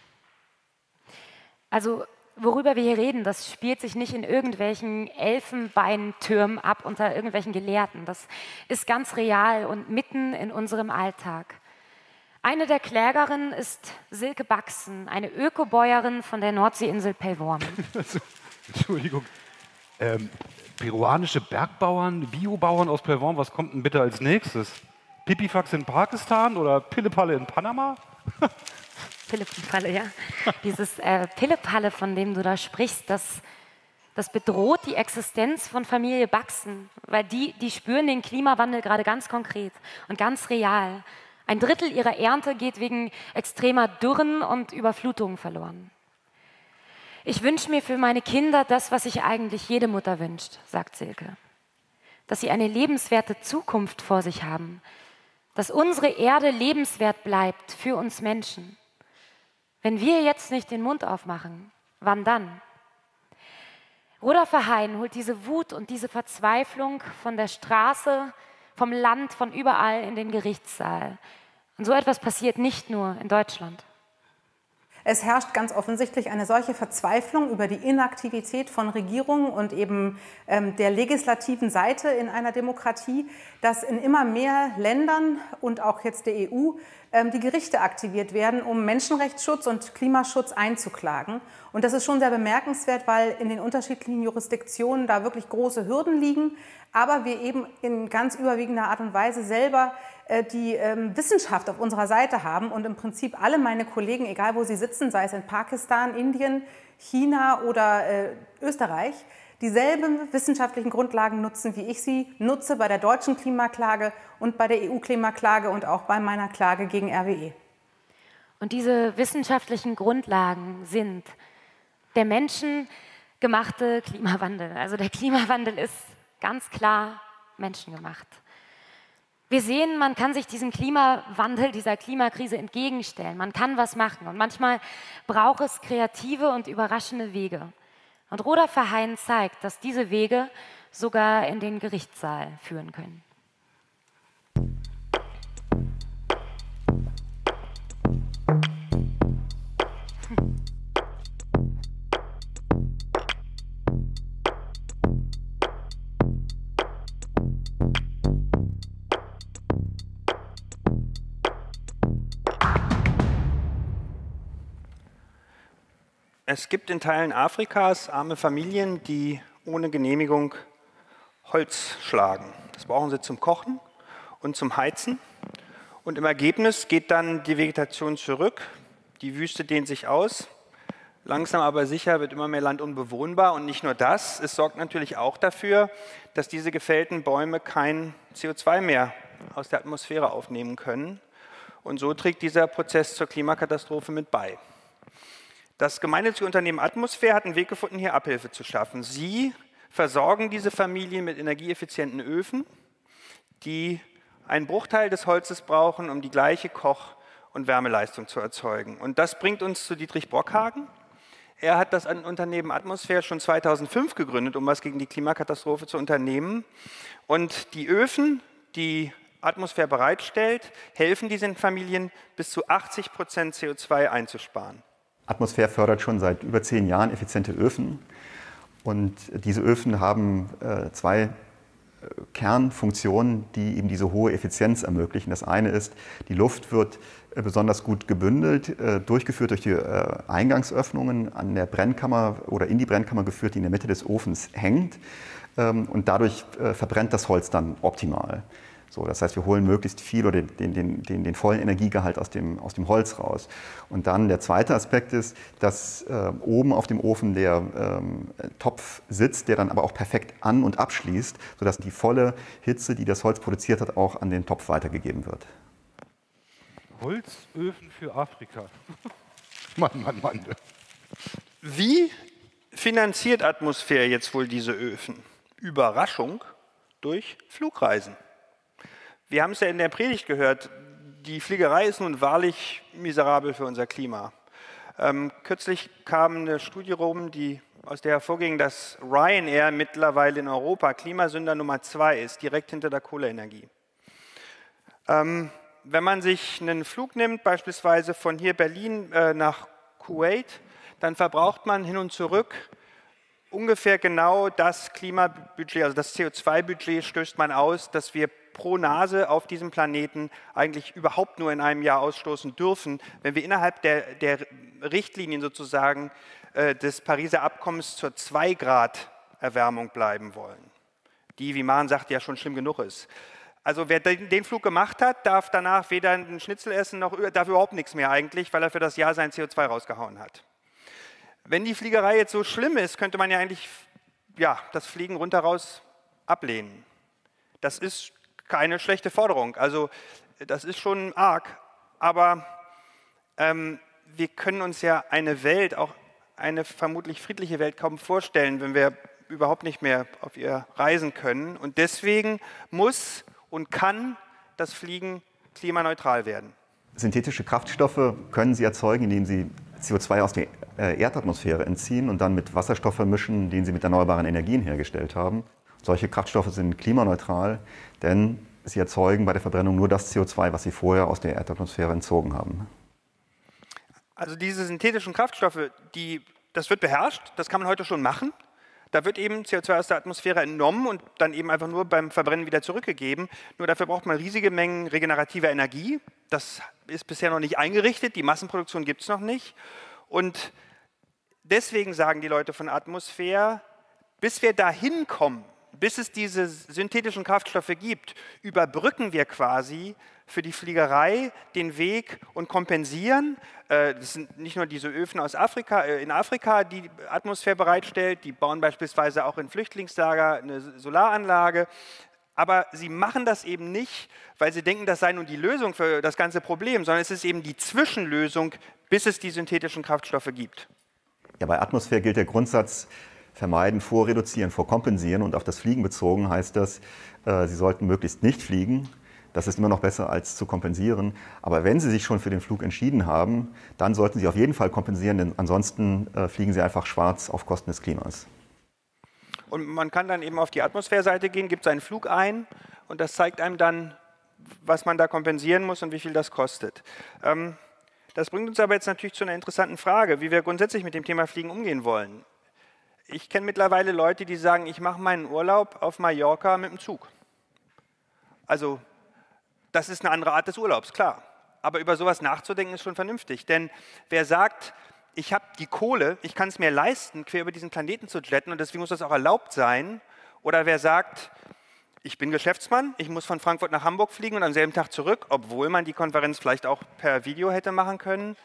Also worüber wir hier reden, das spielt sich nicht in irgendwelchen Elfenbeintürmen ab unter irgendwelchen Gelehrten. Das ist ganz real und mitten in unserem Alltag. Eine der Klägerinnen ist Silke Baxen, eine Ökobäuerin von der Nordseeinsel Pellworm. Also, Entschuldigung. Ähm, peruanische Bergbauern, Biobauern aus Pellworm, was kommt denn bitte als nächstes? Pipifax in Pakistan oder Pillepalle in Panama? Pillepalle, ja. Dieses äh, Pillepalle, von dem du da sprichst, das, das bedroht die Existenz von Familie Baxen, weil die, die spüren den Klimawandel gerade ganz konkret und ganz real. Ein Drittel ihrer Ernte geht wegen extremer Dürren und Überflutungen verloren. Ich wünsche mir für meine Kinder das, was sich eigentlich jede Mutter wünscht, sagt Silke. Dass sie eine lebenswerte Zukunft vor sich haben, dass unsere Erde lebenswert bleibt für uns Menschen. Wenn wir jetzt nicht den Mund aufmachen, wann dann? Rhoda Verheyen holt diese Wut und diese Verzweiflung von der Straße, vom Land, von überall in den Gerichtssaal. Und so etwas passiert nicht nur in Deutschland. Es herrscht ganz offensichtlich eine solche Verzweiflung über die Inaktivität von Regierungen und eben ähm, der legislativen Seite in einer Demokratie, dass in immer mehr Ländern und auch jetzt der E U ähm, die Gerichte aktiviert werden, um Menschenrechtsschutz und Klimaschutz einzuklagen. Und das ist schon sehr bemerkenswert, weil in den unterschiedlichen Jurisdiktionen da wirklich große Hürden liegen, aber wir eben in ganz überwiegender Art und Weise selber die ähm, Wissenschaft auf unserer Seite haben und im Prinzip alle meine Kollegen, egal wo sie sitzen, sei es in Pakistan, Indien, China oder äh, Österreich, dieselben wissenschaftlichen Grundlagen nutzen, wie ich sie nutze bei der deutschen Klimaklage und bei der E U-Klimaklage und auch bei meiner Klage gegen R W E. Und diese wissenschaftlichen Grundlagen sind der menschengemachte Klimawandel. Also der Klimawandel ist ganz klar menschengemacht. Wir sehen, man kann sich diesem Klimawandel, dieser Klimakrise entgegenstellen. Man kann was machen und manchmal braucht es kreative und überraschende Wege. Und Roda Verheyen zeigt, dass diese Wege sogar in den Gerichtssaal führen können. Es gibt in Teilen Afrikas arme Familien, die ohne Genehmigung Holz schlagen. Das brauchen sie zum Kochen und zum Heizen. Und im Ergebnis geht dann die Vegetation zurück, die Wüste dehnt sich aus. Langsam aber sicher wird immer mehr Land unbewohnbar. Und nicht nur das, es sorgt natürlich auch dafür, dass diese gefällten Bäume kein C O zwei mehr aus der Atmosphäre aufnehmen können. Und so trägt dieser Prozess zur Klimakatastrophe mit bei. Das gemeinnützige Unternehmen Atmosphäre hat einen Weg gefunden, hier Abhilfe zu schaffen. Sie versorgen diese Familien mit energieeffizienten Öfen, die einen Bruchteil des Holzes brauchen, um die gleiche Koch- und Wärmeleistung zu erzeugen. Und das bringt uns zu Dietrich Brockhagen. Er hat das Unternehmen Atmosphäre schon zweitausendfünf gegründet, um was gegen die Klimakatastrophe zu unternehmen. Und die Öfen, die Atmosphäre bereitstellt, helfen diesen Familien, bis zu achtzig Prozent C O zwei einzusparen. Atmosphäre fördert schon seit über zehn Jahren effiziente Öfen. Und diese Öfen haben äh, zwei äh, Kernfunktionen, die eben diese hohe Effizienz ermöglichen. Das eine ist, die Luft wird äh, besonders gut gebündelt, äh, durchgeführt durch die äh, Eingangsöffnungen an der Brennkammer oder in die Brennkammer geführt, die in der Mitte des Ofens hängt. Ähm, und dadurch äh, verbrennt das Holz dann optimal. So, das heißt, wir holen möglichst viel oder den, den, den, den vollen Energiegehalt aus dem, aus dem Holz raus. Und dann der zweite Aspekt ist, dass äh, oben auf dem Ofen der ähm, Topf sitzt, der dann aber auch perfekt an- und abschließt, sodass die volle Hitze, die das Holz produziert hat, auch an den Topf weitergegeben wird. Holzöfen für Afrika. Mann, Mann, Mann. Wie finanziert Atmosphäre jetzt wohl diese Öfen? Überraschung, durch Flugreisen. Wir haben es ja in der Predigt gehört, die Fliegerei ist nun wahrlich miserabel für unser Klima. Ähm, kürzlich kam eine Studie rum, die, aus der hervorging, dass Ryanair mittlerweile in Europa Klimasünder Nummer zwei ist, direkt hinter der Kohleenergie. Ähm, wenn man sich einen Flug nimmt, beispielsweise von hier Berlin äh, nach Kuwait, dann verbraucht man hin und zurück ungefähr genau das Klimabudget, also das C O zwei Budget stößt man aus, dass wir pro Nase auf diesem Planeten eigentlich überhaupt nur in einem Jahr ausstoßen dürfen, wenn wir innerhalb der, der Richtlinien sozusagen äh, des Pariser Abkommens zur zwei Grad Erwärmung bleiben wollen, die, wie Maren sagt, ja schon schlimm genug ist. Also wer den, den Flug gemacht hat, darf danach weder einen Schnitzel essen, noch darf überhaupt nichts mehr eigentlich, weil er für das Jahr sein C O zwei rausgehauen hat. Wenn die Fliegerei jetzt so schlimm ist, könnte man ja eigentlich ja, das Fliegen rundheraus ablehnen. Das ist keine schlechte Forderung, also das ist schon arg, aber ähm, wir können uns ja eine Welt, auch eine vermutlich friedliche Welt kaum vorstellen, wenn wir überhaupt nicht mehr auf ihr reisen können. Und deswegen muss und kann das Fliegen klimaneutral werden. Synthetische Kraftstoffe können Sie erzeugen, indem Sie C O zwei aus der Erdatmosphäre entziehen und dann mit Wasserstoff vermischen, den Sie mit erneuerbaren Energien hergestellt haben. Solche Kraftstoffe sind klimaneutral, denn sie erzeugen bei der Verbrennung nur das C O zwei, was sie vorher aus der Erdatmosphäre entzogen haben. Also diese synthetischen Kraftstoffe, die, das wird beherrscht, das kann man heute schon machen. Da wird eben C O zwei aus der Atmosphäre entnommen und dann eben einfach nur beim Verbrennen wieder zurückgegeben. Nur dafür braucht man riesige Mengen regenerativer Energie. Das ist bisher noch nicht eingerichtet, die Massenproduktion gibt es noch nicht. Und deswegen sagen die Leute von Atmosphäre, bis wir dahin kommen, bis es diese synthetischen Kraftstoffe gibt, überbrücken wir quasi für die Fliegerei den Weg und kompensieren. Das sind nicht nur diese Öfen aus Afrika, in Afrika, die Atmosphäre bereitstellt, die bauen beispielsweise auch in Flüchtlingslager eine Solaranlage. Aber sie machen das eben nicht, weil sie denken, das sei nun die Lösung für das ganze Problem, sondern es ist eben die Zwischenlösung, bis es die synthetischen Kraftstoffe gibt. Ja, bei Atmosphäre gilt der Grundsatz, vermeiden, vorreduzieren, vorkompensieren. Und auf das Fliegen bezogen heißt das, äh, Sie sollten möglichst nicht fliegen. Das ist immer noch besser als zu kompensieren. Aber wenn Sie sich schon für den Flug entschieden haben, dann sollten Sie auf jeden Fall kompensieren, denn ansonsten äh, fliegen Sie einfach schwarz auf Kosten des Klimas. Und man kann dann eben auf die Atmosphärenseite gehen, gibt seinen Flug ein und das zeigt einem dann, was man da kompensieren muss und wie viel das kostet. Ähm, das bringt uns aber jetzt natürlich zu einer interessanten Frage, wie wir grundsätzlich mit dem Thema Fliegen umgehen wollen. Ich kenne mittlerweile Leute, die sagen, ich mache meinen Urlaub auf Mallorca mit dem Zug. Also das ist eine andere Art des Urlaubs, klar. Aber über sowas nachzudenken ist schon vernünftig. Denn wer sagt, ich habe die Kohle, ich kann es mir leisten, quer über diesen Planeten zu jetten und deswegen muss das auch erlaubt sein. Oder wer sagt, ich bin Geschäftsmann, ich muss von Frankfurt nach Hamburg fliegen und am selben Tag zurück, obwohl man die Konferenz vielleicht auch per Video hätte machen können,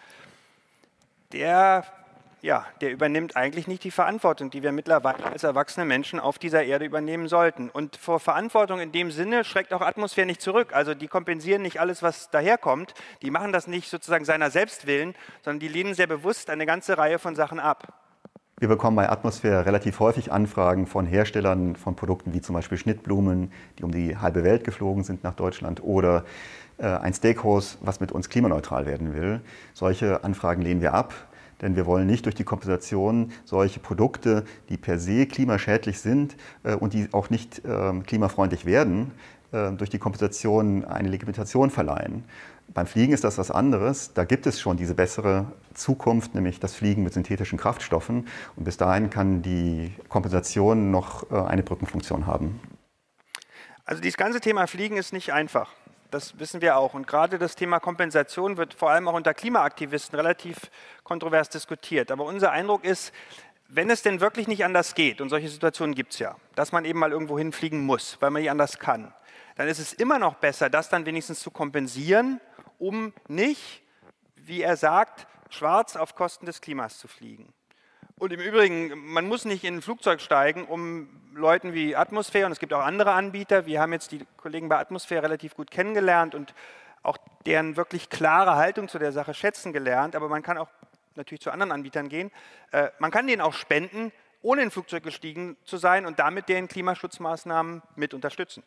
der... Ja, der übernimmt eigentlich nicht die Verantwortung, die wir mittlerweile als erwachsene Menschen auf dieser Erde übernehmen sollten. Und vor Verantwortung in dem Sinne schreckt auch Atmosphäre nicht zurück. Also die kompensieren nicht alles, was daherkommt. Die machen das nicht sozusagen seiner selbst willen, sondern die lehnen sehr bewusst eine ganze Reihe von Sachen ab. Wir bekommen bei Atmosphäre relativ häufig Anfragen von Herstellern von Produkten wie zum Beispiel Schnittblumen, die um die halbe Welt geflogen sind nach Deutschland, oder äh, ein Steakhouse, was mit uns klimaneutral werden will. Solche Anfragen lehnen wir ab. Denn wir wollen nicht durch die Kompensation solche Produkte, die per se klimaschädlich sind äh, und die auch nicht äh, klimafreundlich werden, äh, durch die Kompensation eine Legitimation verleihen. Beim Fliegen ist das was anderes. Da gibt es schon diese bessere Zukunft, nämlich das Fliegen mit synthetischen Kraftstoffen. Und bis dahin kann die Kompensation noch äh, eine Brückenfunktion haben. Also dieses ganze Thema Fliegen ist nicht einfach. Das wissen wir auch. Und gerade das Thema Kompensation wird vor allem auch unter Klimaaktivisten relativ kontrovers diskutiert. Aber unser Eindruck ist, wenn es denn wirklich nicht anders geht, und solche Situationen gibt es ja, dass man eben mal irgendwo hinfliegen muss, weil man nicht anders kann, dann ist es immer noch besser, das dann wenigstens zu kompensieren, um nicht, wie er sagt, schwarz auf Kosten des Klimas zu fliegen. Und im Übrigen, man muss nicht in ein Flugzeug steigen, um Leuten wie Atmosphäre, und es gibt auch andere Anbieter, wir haben jetzt die Kollegen bei Atmosphäre relativ gut kennengelernt und auch deren wirklich klare Haltung zu der Sache schätzen gelernt, aber man kann auch natürlich zu anderen Anbietern gehen. Äh, man kann denen auch spenden, ohne in ein Flugzeug gestiegen zu sein und damit deren Klimaschutzmaßnahmen mit unterstützen.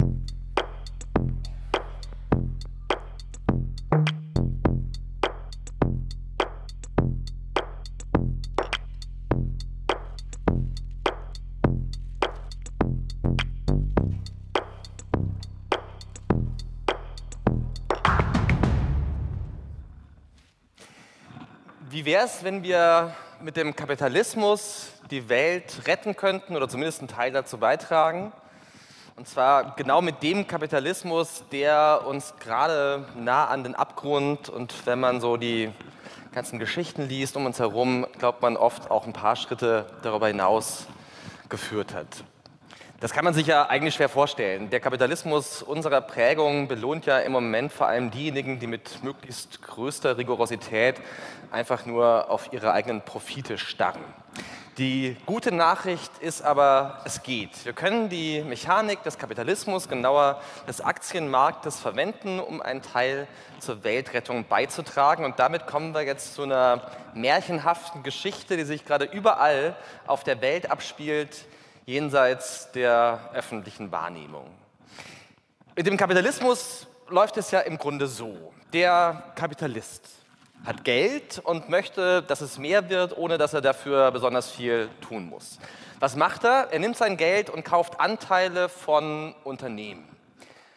Wie wäre es, wenn wir mit dem Kapitalismus die Welt retten könnten oder zumindest einen Teil dazu beitragen? Und zwar genau mit dem Kapitalismus, der uns gerade nah an den Abgrund, und wenn man so die ganzen Geschichten liest um uns herum, glaubt man oft auch ein paar Schritte darüber hinaus geführt hat. Das kann man sich ja eigentlich schwer vorstellen. Der Kapitalismus unserer Prägung belohnt ja im Moment vor allem diejenigen, die mit möglichst größter Rigorosität einfach nur auf ihre eigenen Profite starren. Die gute Nachricht ist aber, es geht. Wir können die Mechanik des Kapitalismus, genauer des Aktienmarktes, verwenden, um einen Teil zur Weltrettung beizutragen. Und damit kommen wir jetzt zu einer märchenhaften Geschichte, die sich gerade überall auf der Welt abspielt, jenseits der öffentlichen Wahrnehmung. Mit dem Kapitalismus läuft es ja im Grunde so. Der Kapitalist hat Geld und möchte, dass es mehr wird, ohne dass er dafür besonders viel tun muss. Was macht er? Er nimmt sein Geld und kauft Anteile von Unternehmen.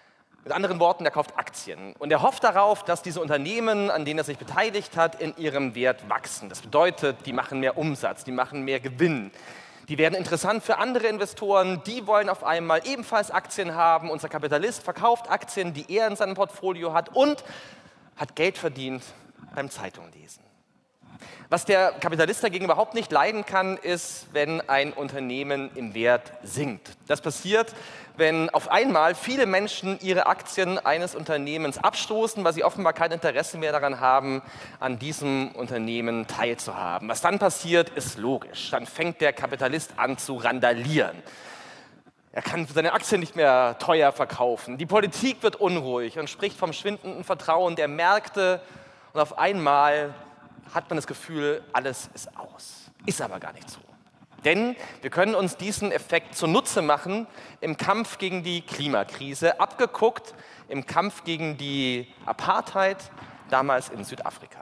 Mit anderen Worten, er kauft Aktien und er hofft darauf, dass diese Unternehmen, an denen er sich beteiligt hat, in ihrem Wert wachsen. Das bedeutet, die machen mehr Umsatz, die machen mehr Gewinn. Die werden interessant für andere Investoren, die wollen auf einmal ebenfalls Aktien haben. Unser Kapitalist verkauft Aktien, die er in seinem Portfolio hat und hat Geld verdient beim Zeitunglesen. Was der Kapitalist dagegen überhaupt nicht leiden kann, ist, wenn ein Unternehmen im Wert sinkt. Das passiert, wenn auf einmal viele Menschen ihre Aktien eines Unternehmens abstoßen, weil sie offenbar kein Interesse mehr daran haben, an diesem Unternehmen teilzuhaben. Was dann passiert, ist logisch. Dann fängt der Kapitalist an zu randalieren. Er kann seine Aktien nicht mehr teuer verkaufen. Die Politik wird unruhig und spricht vom schwindenden Vertrauen der Märkte. Und auf einmal hat man das Gefühl, alles ist aus. Ist aber gar nicht so. Denn wir können uns diesen Effekt zunutze machen im Kampf gegen die Klimakrise, abgeguckt im Kampf gegen die Apartheid, damals in Südafrika.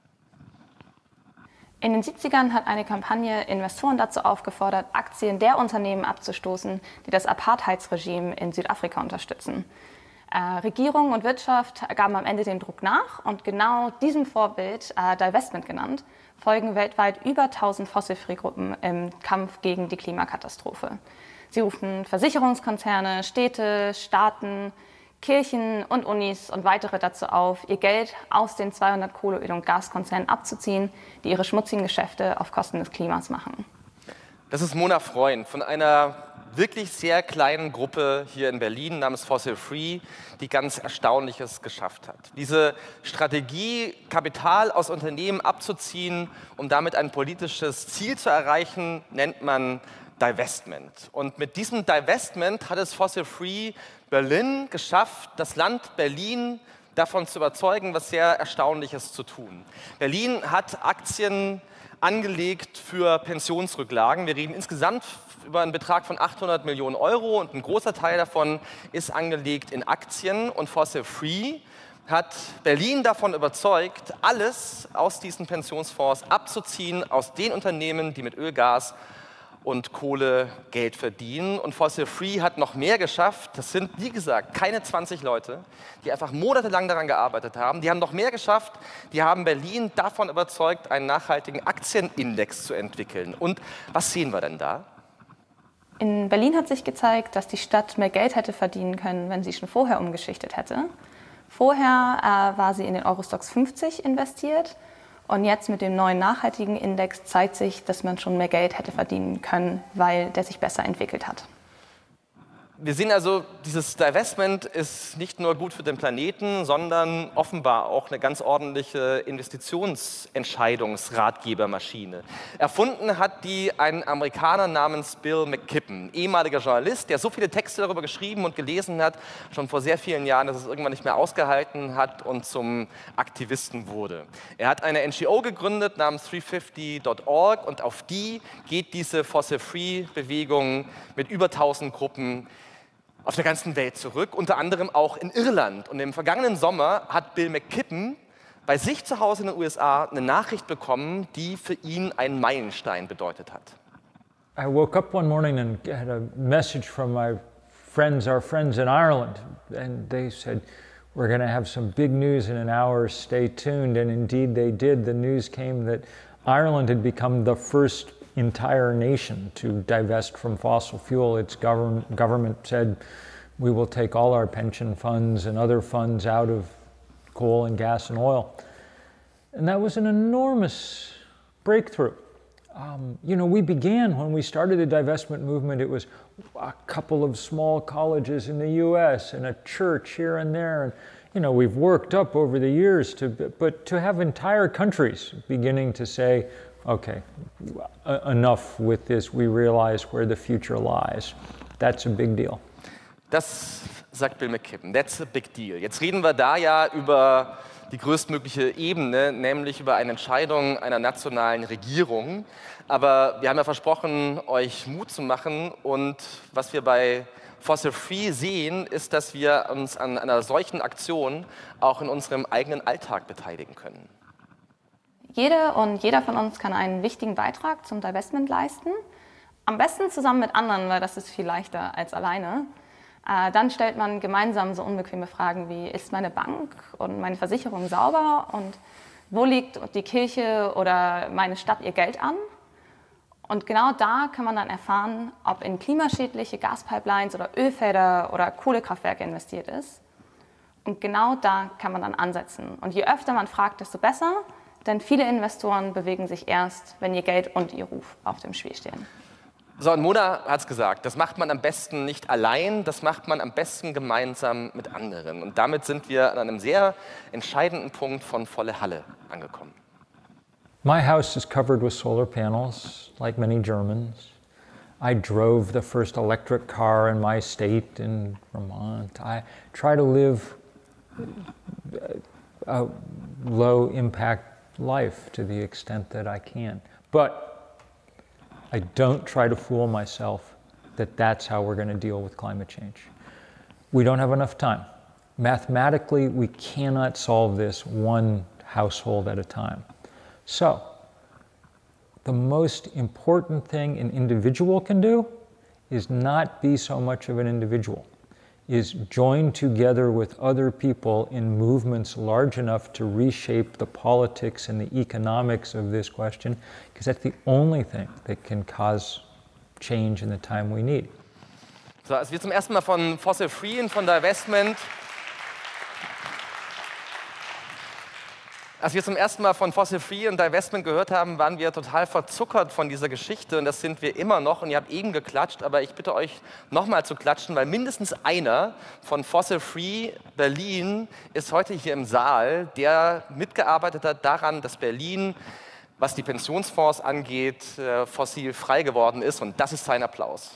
In den siebzigern hat eine Kampagne Investoren dazu aufgefordert, Aktien der Unternehmen abzustoßen, die das Apartheidsregime in Südafrika unterstützen. Äh, Regierung und Wirtschaft gaben am Ende den Druck nach und genau diesem Vorbild, äh, Divestment genannt, folgen weltweit über tausend Fossil-Free-Gruppen im Kampf gegen die Klimakatastrophe. Sie rufen Versicherungskonzerne, Städte, Staaten, Kirchen und Unis und weitere dazu auf, ihr Geld aus den zweihundert Kohle-, Öl- und Gaskonzernen abzuziehen, die ihre schmutzigen Geschäfte auf Kosten des Klimas machen. Das ist Mona Freund von einer wirklich sehr kleinen Gruppe hier in Berlin namens Fossil Free, die ganz Erstaunliches geschafft hat. Diese Strategie, Kapital aus Unternehmen abzuziehen, um damit ein politisches Ziel zu erreichen, nennt man Divestment. Und mit diesem Divestment hat es Fossil Free Berlin geschafft, das Land Berlin davon zu überzeugen, was sehr Erstaunliches zu tun. Berlin hat Aktien angelegt für Pensionsrücklagen. Wir reden insgesamt über einen Betrag von achthundert Millionen Euro und ein großer Teil davon ist angelegt in Aktien. Und Fossil Free hat Berlin davon überzeugt, alles aus diesen Pensionsfonds abzuziehen, aus den Unternehmen, die mit Öl, Gas und Kohle Geld verdienen. Und Fossil Free hat noch mehr geschafft. Das sind, wie gesagt, keine zwanzig Leute, die einfach monatelang daran gearbeitet haben. Die haben noch mehr geschafft. Die haben Berlin davon überzeugt, einen nachhaltigen Aktienindex zu entwickeln. Und was sehen wir denn da? In Berlin hat sich gezeigt, dass die Stadt mehr Geld hätte verdienen können, wenn sie schon vorher umgeschichtet hätte. Vorher äh, war sie in den Eurostoxx fünfzig investiert. Und jetzt mit dem neuen nachhaltigen Index zeigt sich, dass man schon mehr Geld hätte verdienen können, weil der sich besser entwickelt hat. Wir sehen also, dieses Divestment ist nicht nur gut für den Planeten, sondern offenbar auch eine ganz ordentliche Investitionsentscheidungsratgebermaschine. Erfunden hat die ein Amerikaner namens Bill McKibben, ehemaliger Journalist, der so viele Texte darüber geschrieben und gelesen hat, schon vor sehr vielen Jahren, dass es irgendwann nicht mehr ausgehalten hat und zum Aktivisten wurde. Er hat eine N G O gegründet namens dreihundertfünfzig Punkt org und auf die geht diese Fossil-Free-Bewegung mit über tausend Gruppen auf der ganzen Welt zurück, unter anderem auch in Irland. Und im vergangenen Sommer hat Bill McKibben bei sich zu Hause in den U S A eine Nachricht bekommen, die für ihn einen Meilenstein bedeutet hat. I woke up one morning and had a message from my friends, our friends in Ireland, and they said, we're going to have some big news in an hour, stay tuned. And indeed they did. The news came that Ireland had become the first entire nation to divest from fossil fuel. Its government, government said, we will take all our pension funds and other funds out of coal and gas and oil. And that was an enormous breakthrough. Um, you know, we began, when we started the divestment movement, it was a couple of small colleges in the U S and a church here and there. And, you know, we've worked up over the years to, but to have entire countries beginning to say, okay, enough with this, we realize where the future lies. That's a big deal. Das sagt Bill McKibben, that's a big deal. Jetzt reden wir da ja über die größtmögliche Ebene, nämlich über eine Entscheidung einer nationalen Regierung. Aber wir haben ja versprochen, euch Mut zu machen. Und was wir bei Fossil Free sehen, ist, dass wir uns an einer solchen Aktion auch in unserem eigenen Alltag beteiligen können. Jede und jeder von uns kann einen wichtigen Beitrag zum Divestment leisten. Am besten zusammen mit anderen, weil das ist viel leichter als alleine. Äh, dann stellt man gemeinsam so unbequeme Fragen wie, ist meine Bank und meine Versicherung sauber und wo liegt die Kirche oder meine Stadt ihr Geld an? Und genau da kann man dann erfahren, ob in klimaschädliche Gaspipelines oder Ölfelder oder Kohlekraftwerke investiert ist. Und genau da kann man dann ansetzen. Und je öfter man fragt, desto besser, denn viele Investoren bewegen sich erst, wenn ihr Geld und ihr Ruf auf dem Spiel stehen. So, und Mona hat es gesagt, das macht man am besten nicht allein, das macht man am besten gemeinsam mit anderen. Und damit sind wir an einem sehr entscheidenden Punkt von Volle Halle angekommen. My house is covered with solar panels, like many Germans. I drove the first electric car in my state in Vermont. I try to live a low-impact life to the extent that I can. But I don't try to fool myself that that's how we're going to deal with climate change. We don't have enough time. Mathematically, we cannot solve this one household at a time. So, the most important thing an individual can do is not be so much of an individual, is join together with other people in movements large enough to reshape the politics and the economics of this question, because that's the only thing that can cause change in the time we need. So, als wir zum ersten Mal von Fossil Free und von Divestment Als wir zum ersten Mal von Fossil Free und Divestment gehört haben, waren wir total verzuckert von dieser Geschichte und das sind wir immer noch. Und ihr habt eben geklatscht, aber ich bitte euch nochmal zu klatschen, weil mindestens einer von Fossil Free Berlin ist heute hier im Saal, der mitgearbeitet hat daran, dass Berlin, was die Pensionsfonds angeht, fossilfrei geworden ist. Und das ist sein Applaus.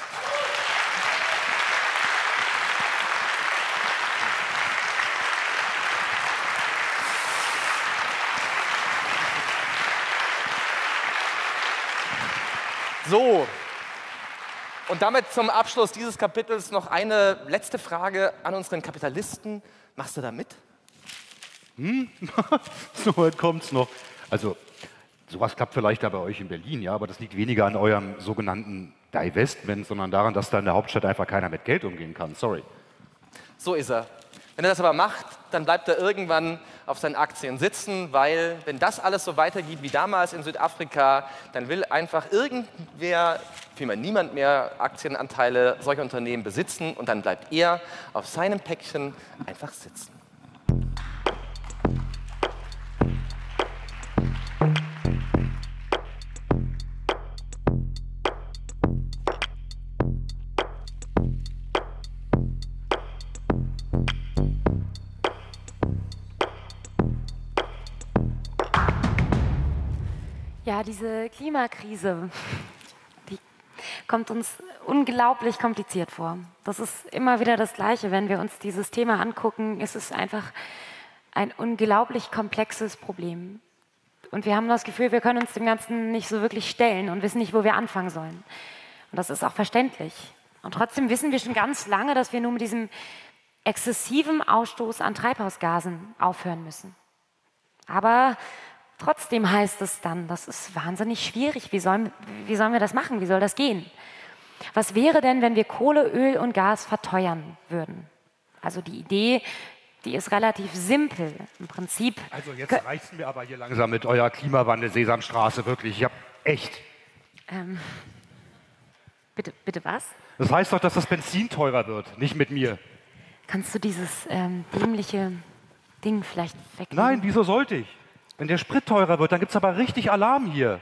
So, und damit zum Abschluss dieses Kapitels noch eine letzte Frage an unseren Kapitalisten. Machst du da mit? Hm? So weit kommt's noch. Also, sowas klappt vielleicht da bei euch in Berlin, ja, aber das liegt weniger an eurem sogenannten Divestment, sondern daran, dass da in der Hauptstadt einfach keiner mit Geld umgehen kann. Sorry. So ist er. Wenn er das aber macht, dann bleibt er irgendwann auf seinen Aktien sitzen, weil wenn das alles so weitergeht wie damals in Südafrika, dann will einfach irgendwer, vielmehr niemand mehr Aktienanteile solcher Unternehmen besitzen und dann bleibt er auf seinem Päckchen einfach sitzen. Ja, diese Klimakrise, die kommt uns unglaublich kompliziert vor. Das ist immer wieder das Gleiche, wenn wir uns dieses Thema angucken. Es ist einfach ein unglaublich komplexes Problem. Und wir haben das Gefühl, wir können uns dem Ganzen nicht so wirklich stellen und wissen nicht, wo wir anfangen sollen. Und das ist auch verständlich. Und trotzdem wissen wir schon ganz lange, dass wir nur mit diesem exzessiven Ausstoß an Treibhausgasen aufhören müssen. Aber trotzdem heißt es dann, das ist wahnsinnig schwierig. Wie sollen, wie sollen wir das machen? Wie soll das gehen? Was wäre denn, wenn wir Kohle, Öl und Gas verteuern würden? Also die Idee, die ist relativ simpel. Im Prinzip. Also jetzt reicht's mir aber hier langsam mit eurer Klimawandel Sesamstraße, wirklich. Ich hab echt. Ähm, bitte, bitte was? Das heißt doch, dass das Benzin teurer wird, nicht mit mir. Kannst du dieses ähm, dämliche Ding vielleicht wegnehmen? Nein, wieso sollte ich? Wenn der Sprit teurer wird, dann gibt es aber richtig Alarm hier.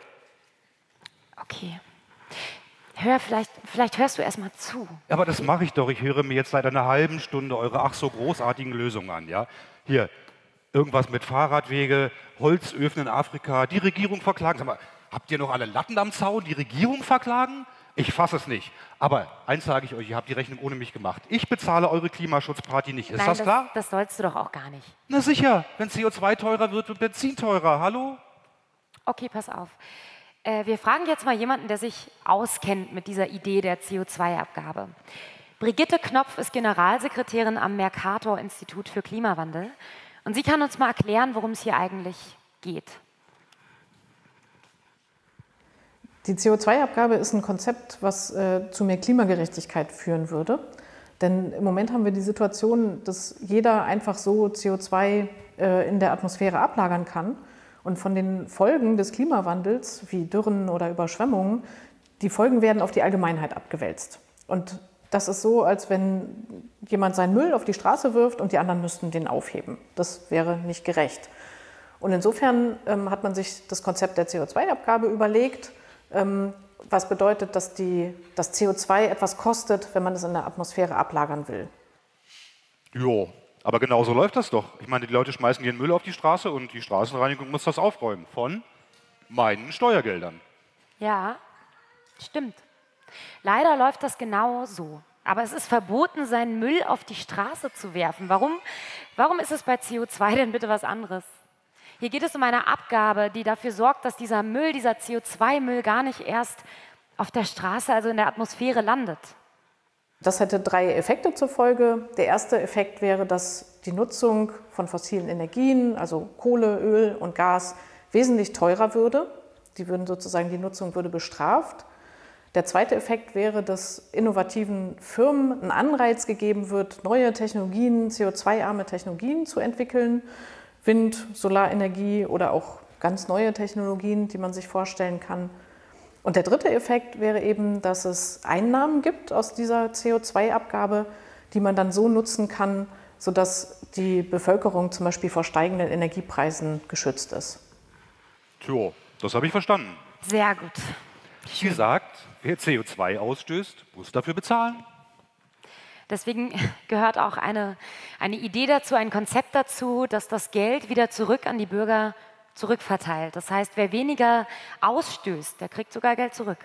Okay. Hör, vielleicht, vielleicht hörst du erst mal zu. Aber das mache ich doch. Ich höre mir jetzt seit einer halben Stunde eure ach so großartigen Lösungen an. Ja? Hier, irgendwas mit Fahrradwege, Holzöfen in Afrika, die Regierung verklagen. Sag mal, habt ihr noch alle Latten am Zaun? Die Regierung verklagen? Ich fasse es nicht. Aber eins sage ich euch, ihr habt die Rechnung ohne mich gemacht. Ich bezahle eure Klimaschutzparty nicht. Ist Nein, das, das klar? Das sollst du doch auch gar nicht. Na sicher, wenn C O zwei teurer wird, wird Benzin teurer. Hallo? Okay, pass auf. Äh, wir fragen jetzt mal jemanden, der sich auskennt mit dieser Idee der C O zwei Abgabe. Brigitte Knopf ist Generalsekretärin am Mercator-Institut für Klimawandel. Und sie kann uns mal erklären, worum es hier eigentlich geht. Die C O zwei Abgabe ist ein Konzept, was äh, zu mehr Klimagerechtigkeit führen würde. Denn im Moment haben wir die Situation, dass jeder einfach so C O zwei äh, in der Atmosphäre ablagern kann. Und von den Folgen des Klimawandels, wie Dürren oder Überschwemmungen, die Folgen werden auf die Allgemeinheit abgewälzt. Und das ist so, als wenn jemand seinen Müll auf die Straße wirft und die anderen müssten den aufheben. Das wäre nicht gerecht. Und insofern ähm, hat man sich das Konzept der C O zwei Abgabe überlegt, ähm, was bedeutet, dass die, das C O zwei etwas kostet, wenn man es in der Atmosphäre ablagern will. Jo, aber genau so läuft das doch. Ich meine, die Leute schmeißen ihren Müll auf die Straße und die Straßenreinigung muss das aufräumen. Von meinen Steuergeldern. Ja, stimmt. Leider läuft das genau so. Aber es ist verboten, seinen Müll auf die Straße zu werfen. Warum, warum ist es bei C O zwei denn bitte was anderes? Hier geht es um eine Abgabe, die dafür sorgt, dass dieser Müll, dieser C O zwei Müll gar nicht erst auf der Straße, also in der Atmosphäre landet. Das hätte drei Effekte zur Folge. Der erste Effekt wäre, dass die Nutzung von fossilen Energien, also Kohle, Öl und Gas, wesentlich teurer würde. Die würden sozusagen, die Nutzung würde bestraft. Der zweite Effekt wäre, dass innovativen Firmen ein Anreiz gegeben wird, neue Technologien, C O zwei arme Technologien zu entwickeln. Wind, Solarenergie oder auch ganz neue Technologien, die man sich vorstellen kann. Und der dritte Effekt wäre eben, dass es Einnahmen gibt aus dieser C O zwei Abgabe, die man dann so nutzen kann, sodass die Bevölkerung zum Beispiel vor steigenden Energiepreisen geschützt ist. Tja, das habe ich verstanden. Sehr gut. Wie gesagt, wer C O zwei ausstößt, muss dafür bezahlen. Deswegen gehört auch eine, eine Idee dazu, ein Konzept dazu, dass das Geld wieder zurück an die Bürger zurückverteilt. Das heißt, wer weniger ausstößt, der kriegt sogar Geld zurück.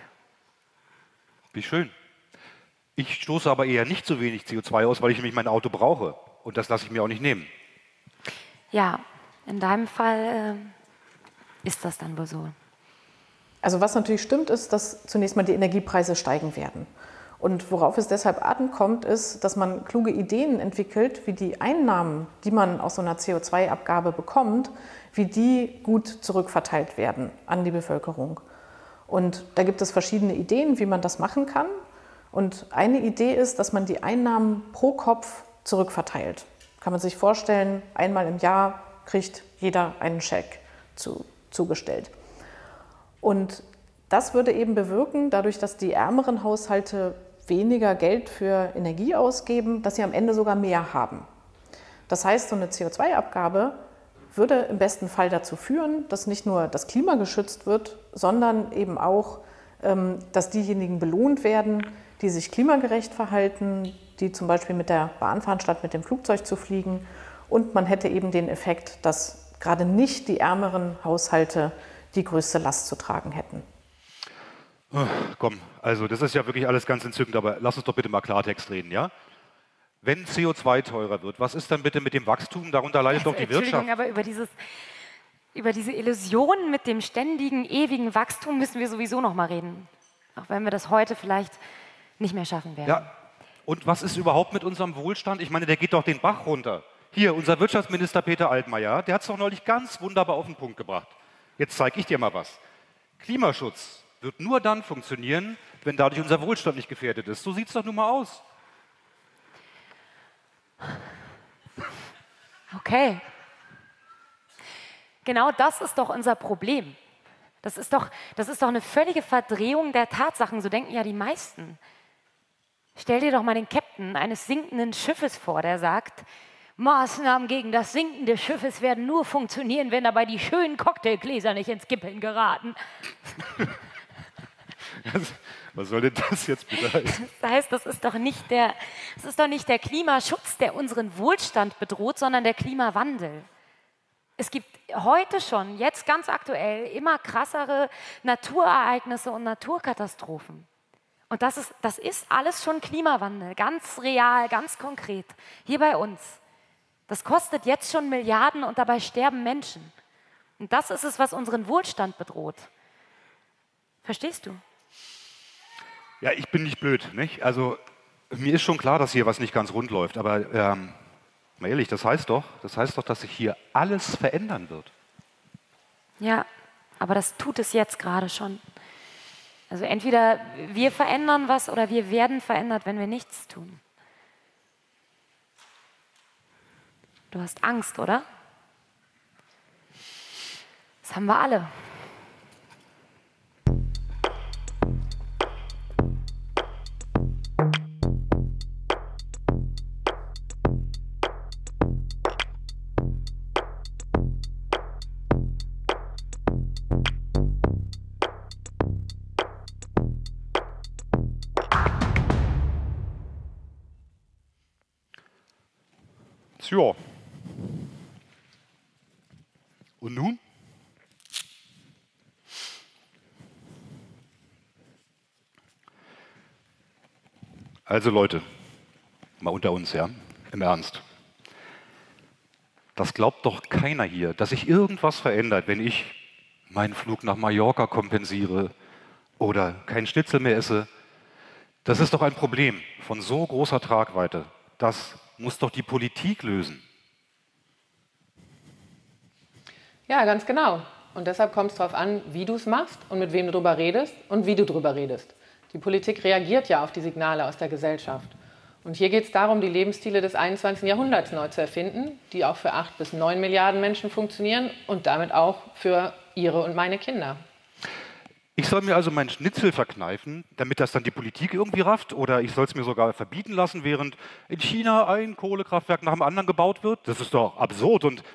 Wie schön. Ich stoße aber eher nicht so wenig C O zwei aus, weil ich nämlich mein Auto brauche. Und das lasse ich mir auch nicht nehmen. Ja, in deinem Fall äh, ist das dann wohl so. Also was natürlich stimmt, ist, dass zunächst mal die Energiepreise steigen werden. Und worauf es deshalb ankommt, ist, dass man kluge Ideen entwickelt, wie die Einnahmen, die man aus so einer C O zwei Abgabe bekommt, wie die gut zurückverteilt werden an die Bevölkerung. Und da gibt es verschiedene Ideen, wie man das machen kann. Und eine Idee ist, dass man die Einnahmen pro Kopf zurückverteilt. Kann man sich vorstellen, einmal im Jahr kriegt jeder einen Scheck zu, zugestellt. Und das würde eben bewirken, dadurch, dass die ärmeren Haushalte weniger Geld für Energie ausgeben, dass sie am Ende sogar mehr haben. Das heißt, so eine C O zwei Abgabe würde im besten Fall dazu führen, dass nicht nur das Klima geschützt wird, sondern eben auch, dass diejenigen belohnt werden, die sich klimagerecht verhalten, die zum Beispiel mit der Bahn fahren, statt mit dem Flugzeug zu fliegen. Und man hätte eben den Effekt, dass gerade nicht die ärmeren Haushalte die größte Last zu tragen hätten. Oh, komm, also das ist ja wirklich alles ganz entzückend, aber lass uns doch bitte mal Klartext reden, ja? Wenn C O zwei teurer wird, was ist dann bitte mit dem Wachstum? Darunter leidet also, doch die Wirtschaft. Entschuldigung, aber über, dieses, über diese Illusion mit dem ständigen, ewigen Wachstum müssen wir sowieso noch mal reden. Auch wenn wir das heute vielleicht nicht mehr schaffen werden. Ja, und was ist überhaupt mit unserem Wohlstand? Ich meine, der geht doch den Bach runter. Hier, unser Wirtschaftsminister Peter Altmaier, der hat es doch neulich ganz wunderbar auf den Punkt gebracht. Jetzt zeige ich dir mal was. Klimaschutz wird nur dann funktionieren, wenn dadurch unser Wohlstand nicht gefährdet ist. So sieht es doch nun mal aus. Okay. Genau das ist doch unser Problem. Das ist doch, das ist doch eine völlige Verdrehung der Tatsachen. So denken ja die meisten. Stell dir doch mal den Captain eines sinkenden Schiffes vor, der sagt, Maßnahmen gegen das Sinken des Schiffes werden nur funktionieren, wenn dabei die schönen Cocktailgläser nicht ins Kippeln geraten. Was soll denn das jetzt bitte heißen? Das heißt, das ist doch nicht der, das ist doch nicht der Klimaschutz, der unseren Wohlstand bedroht, sondern der Klimawandel. Es gibt heute schon, jetzt ganz aktuell, immer krassere Naturereignisse und Naturkatastrophen. Und das ist, das ist alles schon Klimawandel, ganz real, ganz konkret, hier bei uns. Das kostet jetzt schon Milliarden und dabei sterben Menschen. Und das ist es, was unseren Wohlstand bedroht. Verstehst du? Ja, ich bin nicht blöd, nicht? Also mir ist schon klar, dass hier was nicht ganz rund läuft, aber ähm, mal ehrlich, das heißt doch, das heißt doch, dass sich hier alles verändern wird. Ja, aber das tut es jetzt gerade schon. Also entweder wir verändern was oder wir werden verändert, wenn wir nichts tun. Du hast Angst, oder? Das haben wir alle. Tja. Und nun? Also Leute, mal unter uns, ja, im Ernst. Das glaubt doch keiner hier, dass sich irgendwas verändert, wenn ich meinen Flug nach Mallorca kompensiere oder keinen Schnitzel mehr esse. Das ist doch ein Problem von so großer Tragweite. Das muss doch die Politik lösen. Ja, ganz genau. Und deshalb kommt es darauf an, wie du es machst und mit wem du drüber redest und wie du drüber redest. Die Politik reagiert ja auf die Signale aus der Gesellschaft. Und hier geht es darum, die Lebensstile des einundzwanzigsten Jahrhunderts neu zu erfinden, die auch für acht bis neun Milliarden Menschen funktionieren und damit auch für ihre und meine Kinder. Ich soll mir also meinen Schnitzel verkneifen, damit das dann die Politik irgendwie rafft? Oder ich soll es mir sogar verbieten lassen, während in China ein Kohlekraftwerk nach dem anderen gebaut wird? Das ist doch absurd. Und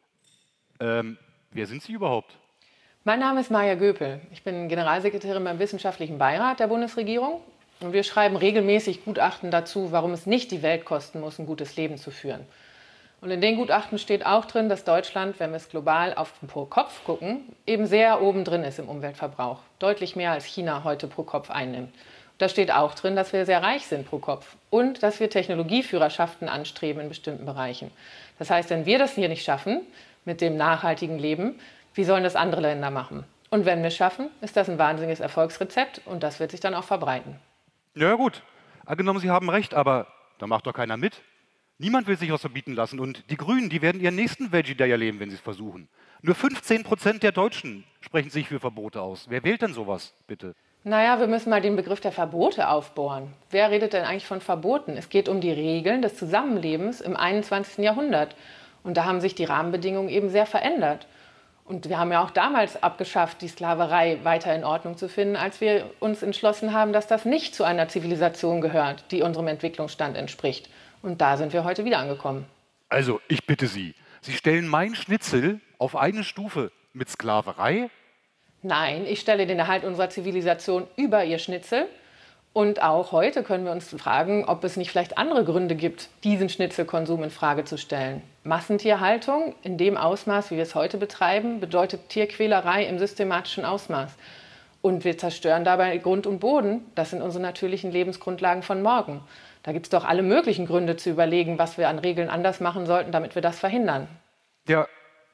ähm, wer sind Sie überhaupt? Mein Name ist Maja Göpel. Ich bin Generalsekretärin beim Wissenschaftlichen Beirat der Bundesregierung. Und wir schreiben regelmäßig Gutachten dazu, warum es nicht die Welt kosten muss, ein gutes Leben zu führen. Und in den Gutachten steht auch drin, dass Deutschland, wenn wir es global auf den pro Kopf gucken, eben sehr oben drin ist im Umweltverbrauch. Deutlich mehr als China heute pro Kopf einnimmt. Da steht auch drin, dass wir sehr reich sind pro Kopf und dass wir Technologieführerschaften anstreben in bestimmten Bereichen. Das heißt, wenn wir das hier nicht schaffen mit dem nachhaltigen Leben, wie sollen das andere Länder machen? Und wenn wir es schaffen, ist das ein wahnsinniges Erfolgsrezept und das wird sich dann auch verbreiten. Ja gut, angenommen Sie haben recht, aber da macht doch keiner mit. Niemand will sich was verbieten lassen und die Grünen, die werden ihren nächsten Veggie Day erleben, wenn sie es versuchen. Nur fünfzehn Prozent der Deutschen sprechen sich für Verbote aus. Wer wählt denn sowas, bitte? Naja, wir müssen mal den Begriff der Verbote aufbohren. Wer redet denn eigentlich von Verboten? Es geht um die Regeln des Zusammenlebens im einundzwanzigsten Jahrhundert. Und da haben sich die Rahmenbedingungen eben sehr verändert. Und wir haben ja auch damals abgeschafft, die Sklaverei weiter in Ordnung zu finden, als wir uns entschlossen haben, dass das nicht zu einer Zivilisation gehört, die unserem Entwicklungsstand entspricht. Und da sind wir heute wieder angekommen. Also, ich bitte Sie, Sie stellen mein Schnitzel auf eine Stufe mit Sklaverei? Nein, ich stelle den Erhalt unserer Zivilisation über ihr Schnitzel. Und auch heute können wir uns fragen, ob es nicht vielleicht andere Gründe gibt, diesen Schnitzelkonsum in Frage zu stellen. Massentierhaltung in dem Ausmaß, wie wir es heute betreiben, bedeutet Tierquälerei im systematischen Ausmaß. Und wir zerstören dabei Grund und Boden. Das sind unsere natürlichen Lebensgrundlagen von morgen. Da gibt es doch alle möglichen Gründe zu überlegen, was wir an Regeln anders machen sollten, damit wir das verhindern. Ja,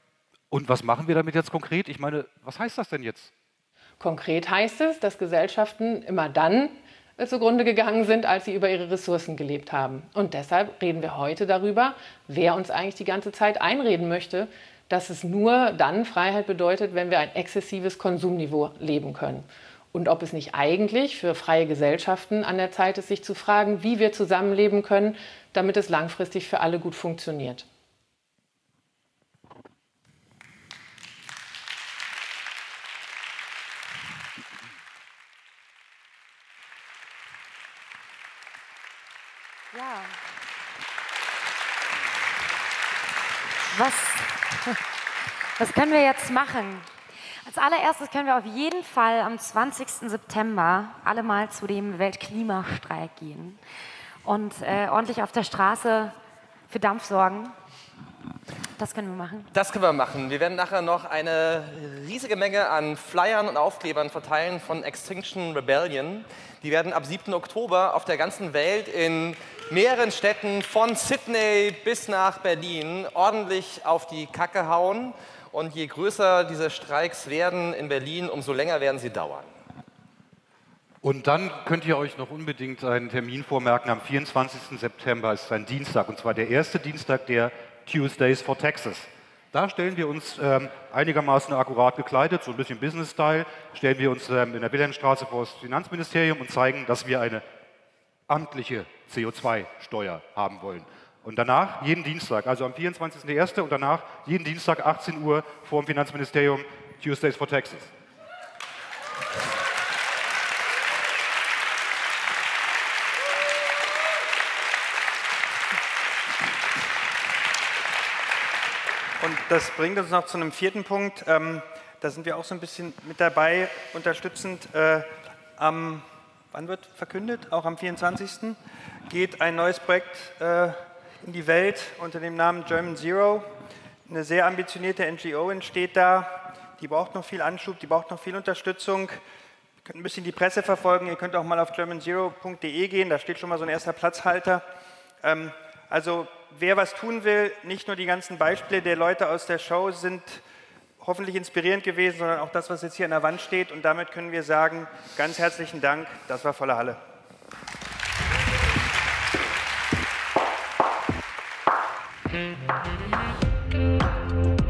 und was machen wir damit jetzt konkret? Ich meine, was heißt das denn jetzt? Konkret heißt es, dass Gesellschaften immer dann zugrunde gegangen sind, als sie über ihre Ressourcen gelebt haben. Und deshalb reden wir heute darüber, wer uns eigentlich die ganze Zeit einreden möchte, dass es nur dann Freiheit bedeutet, wenn wir ein exzessives Konsumniveau leben können. Und ob es nicht eigentlich für freie Gesellschaften an der Zeit ist, sich zu fragen, wie wir zusammenleben können, damit es langfristig für alle gut funktioniert. Ja. Was, was können wir jetzt machen? Als allererstes können wir auf jeden Fall am zwanzigsten September alle mal zu dem Weltklimastreik gehen und äh, ordentlich auf der Straße für Dampf sorgen. Das können wir machen. Das können wir machen. Wir werden nachher noch eine riesige Menge an Flyern und Aufklebern verteilen von Extinction Rebellion. Die werden ab siebten Oktober auf der ganzen Welt in mehreren Städten von Sydney bis nach Berlin ordentlich auf die Kacke hauen. Und je größer diese Streiks werden in Berlin, umso länger werden sie dauern. Und dann könnt ihr euch noch unbedingt einen Termin vormerken. Am vierundzwanzigsten September ist ein Dienstag, und zwar der erste Dienstag der Tuesdays for Texas. Da stellen wir uns ähm, einigermaßen akkurat gekleidet, so ein bisschen Business-Style, stellen wir uns ähm, in der Wilhelmstraße vor das Finanzministerium und zeigen, dass wir eine amtliche C O zwei Steuer haben wollen. Und danach jeden Dienstag, also am vierundzwanzigsten ersten und danach jeden Dienstag achtzehn Uhr vor dem Finanzministerium, Tuesdays for Texas. Und das bringt uns noch zu einem vierten Punkt. Ähm, da sind wir auch so ein bisschen mit dabei, unterstützend. Äh, am, wann wird verkündet? Auch am vierundzwanzigsten geht ein neues Projekt äh, in die Welt unter dem Namen German Zero. Eine sehr ambitionierte N G O entsteht da. Die braucht noch viel Anschub, die braucht noch viel Unterstützung. Ihr könnt ein bisschen die Presse verfolgen. Ihr könnt auch mal auf german zero punkt de gehen. Da steht schon mal so ein erster Platzhalter. Ähm, also wer was tun will, nicht nur die ganzen Beispiele der Leute aus der Show sind hoffentlich inspirierend gewesen, sondern auch das, was jetzt hier an der Wand steht. Und damit können wir sagen, ganz herzlichen Dank. Das war volle Halle. Thank you.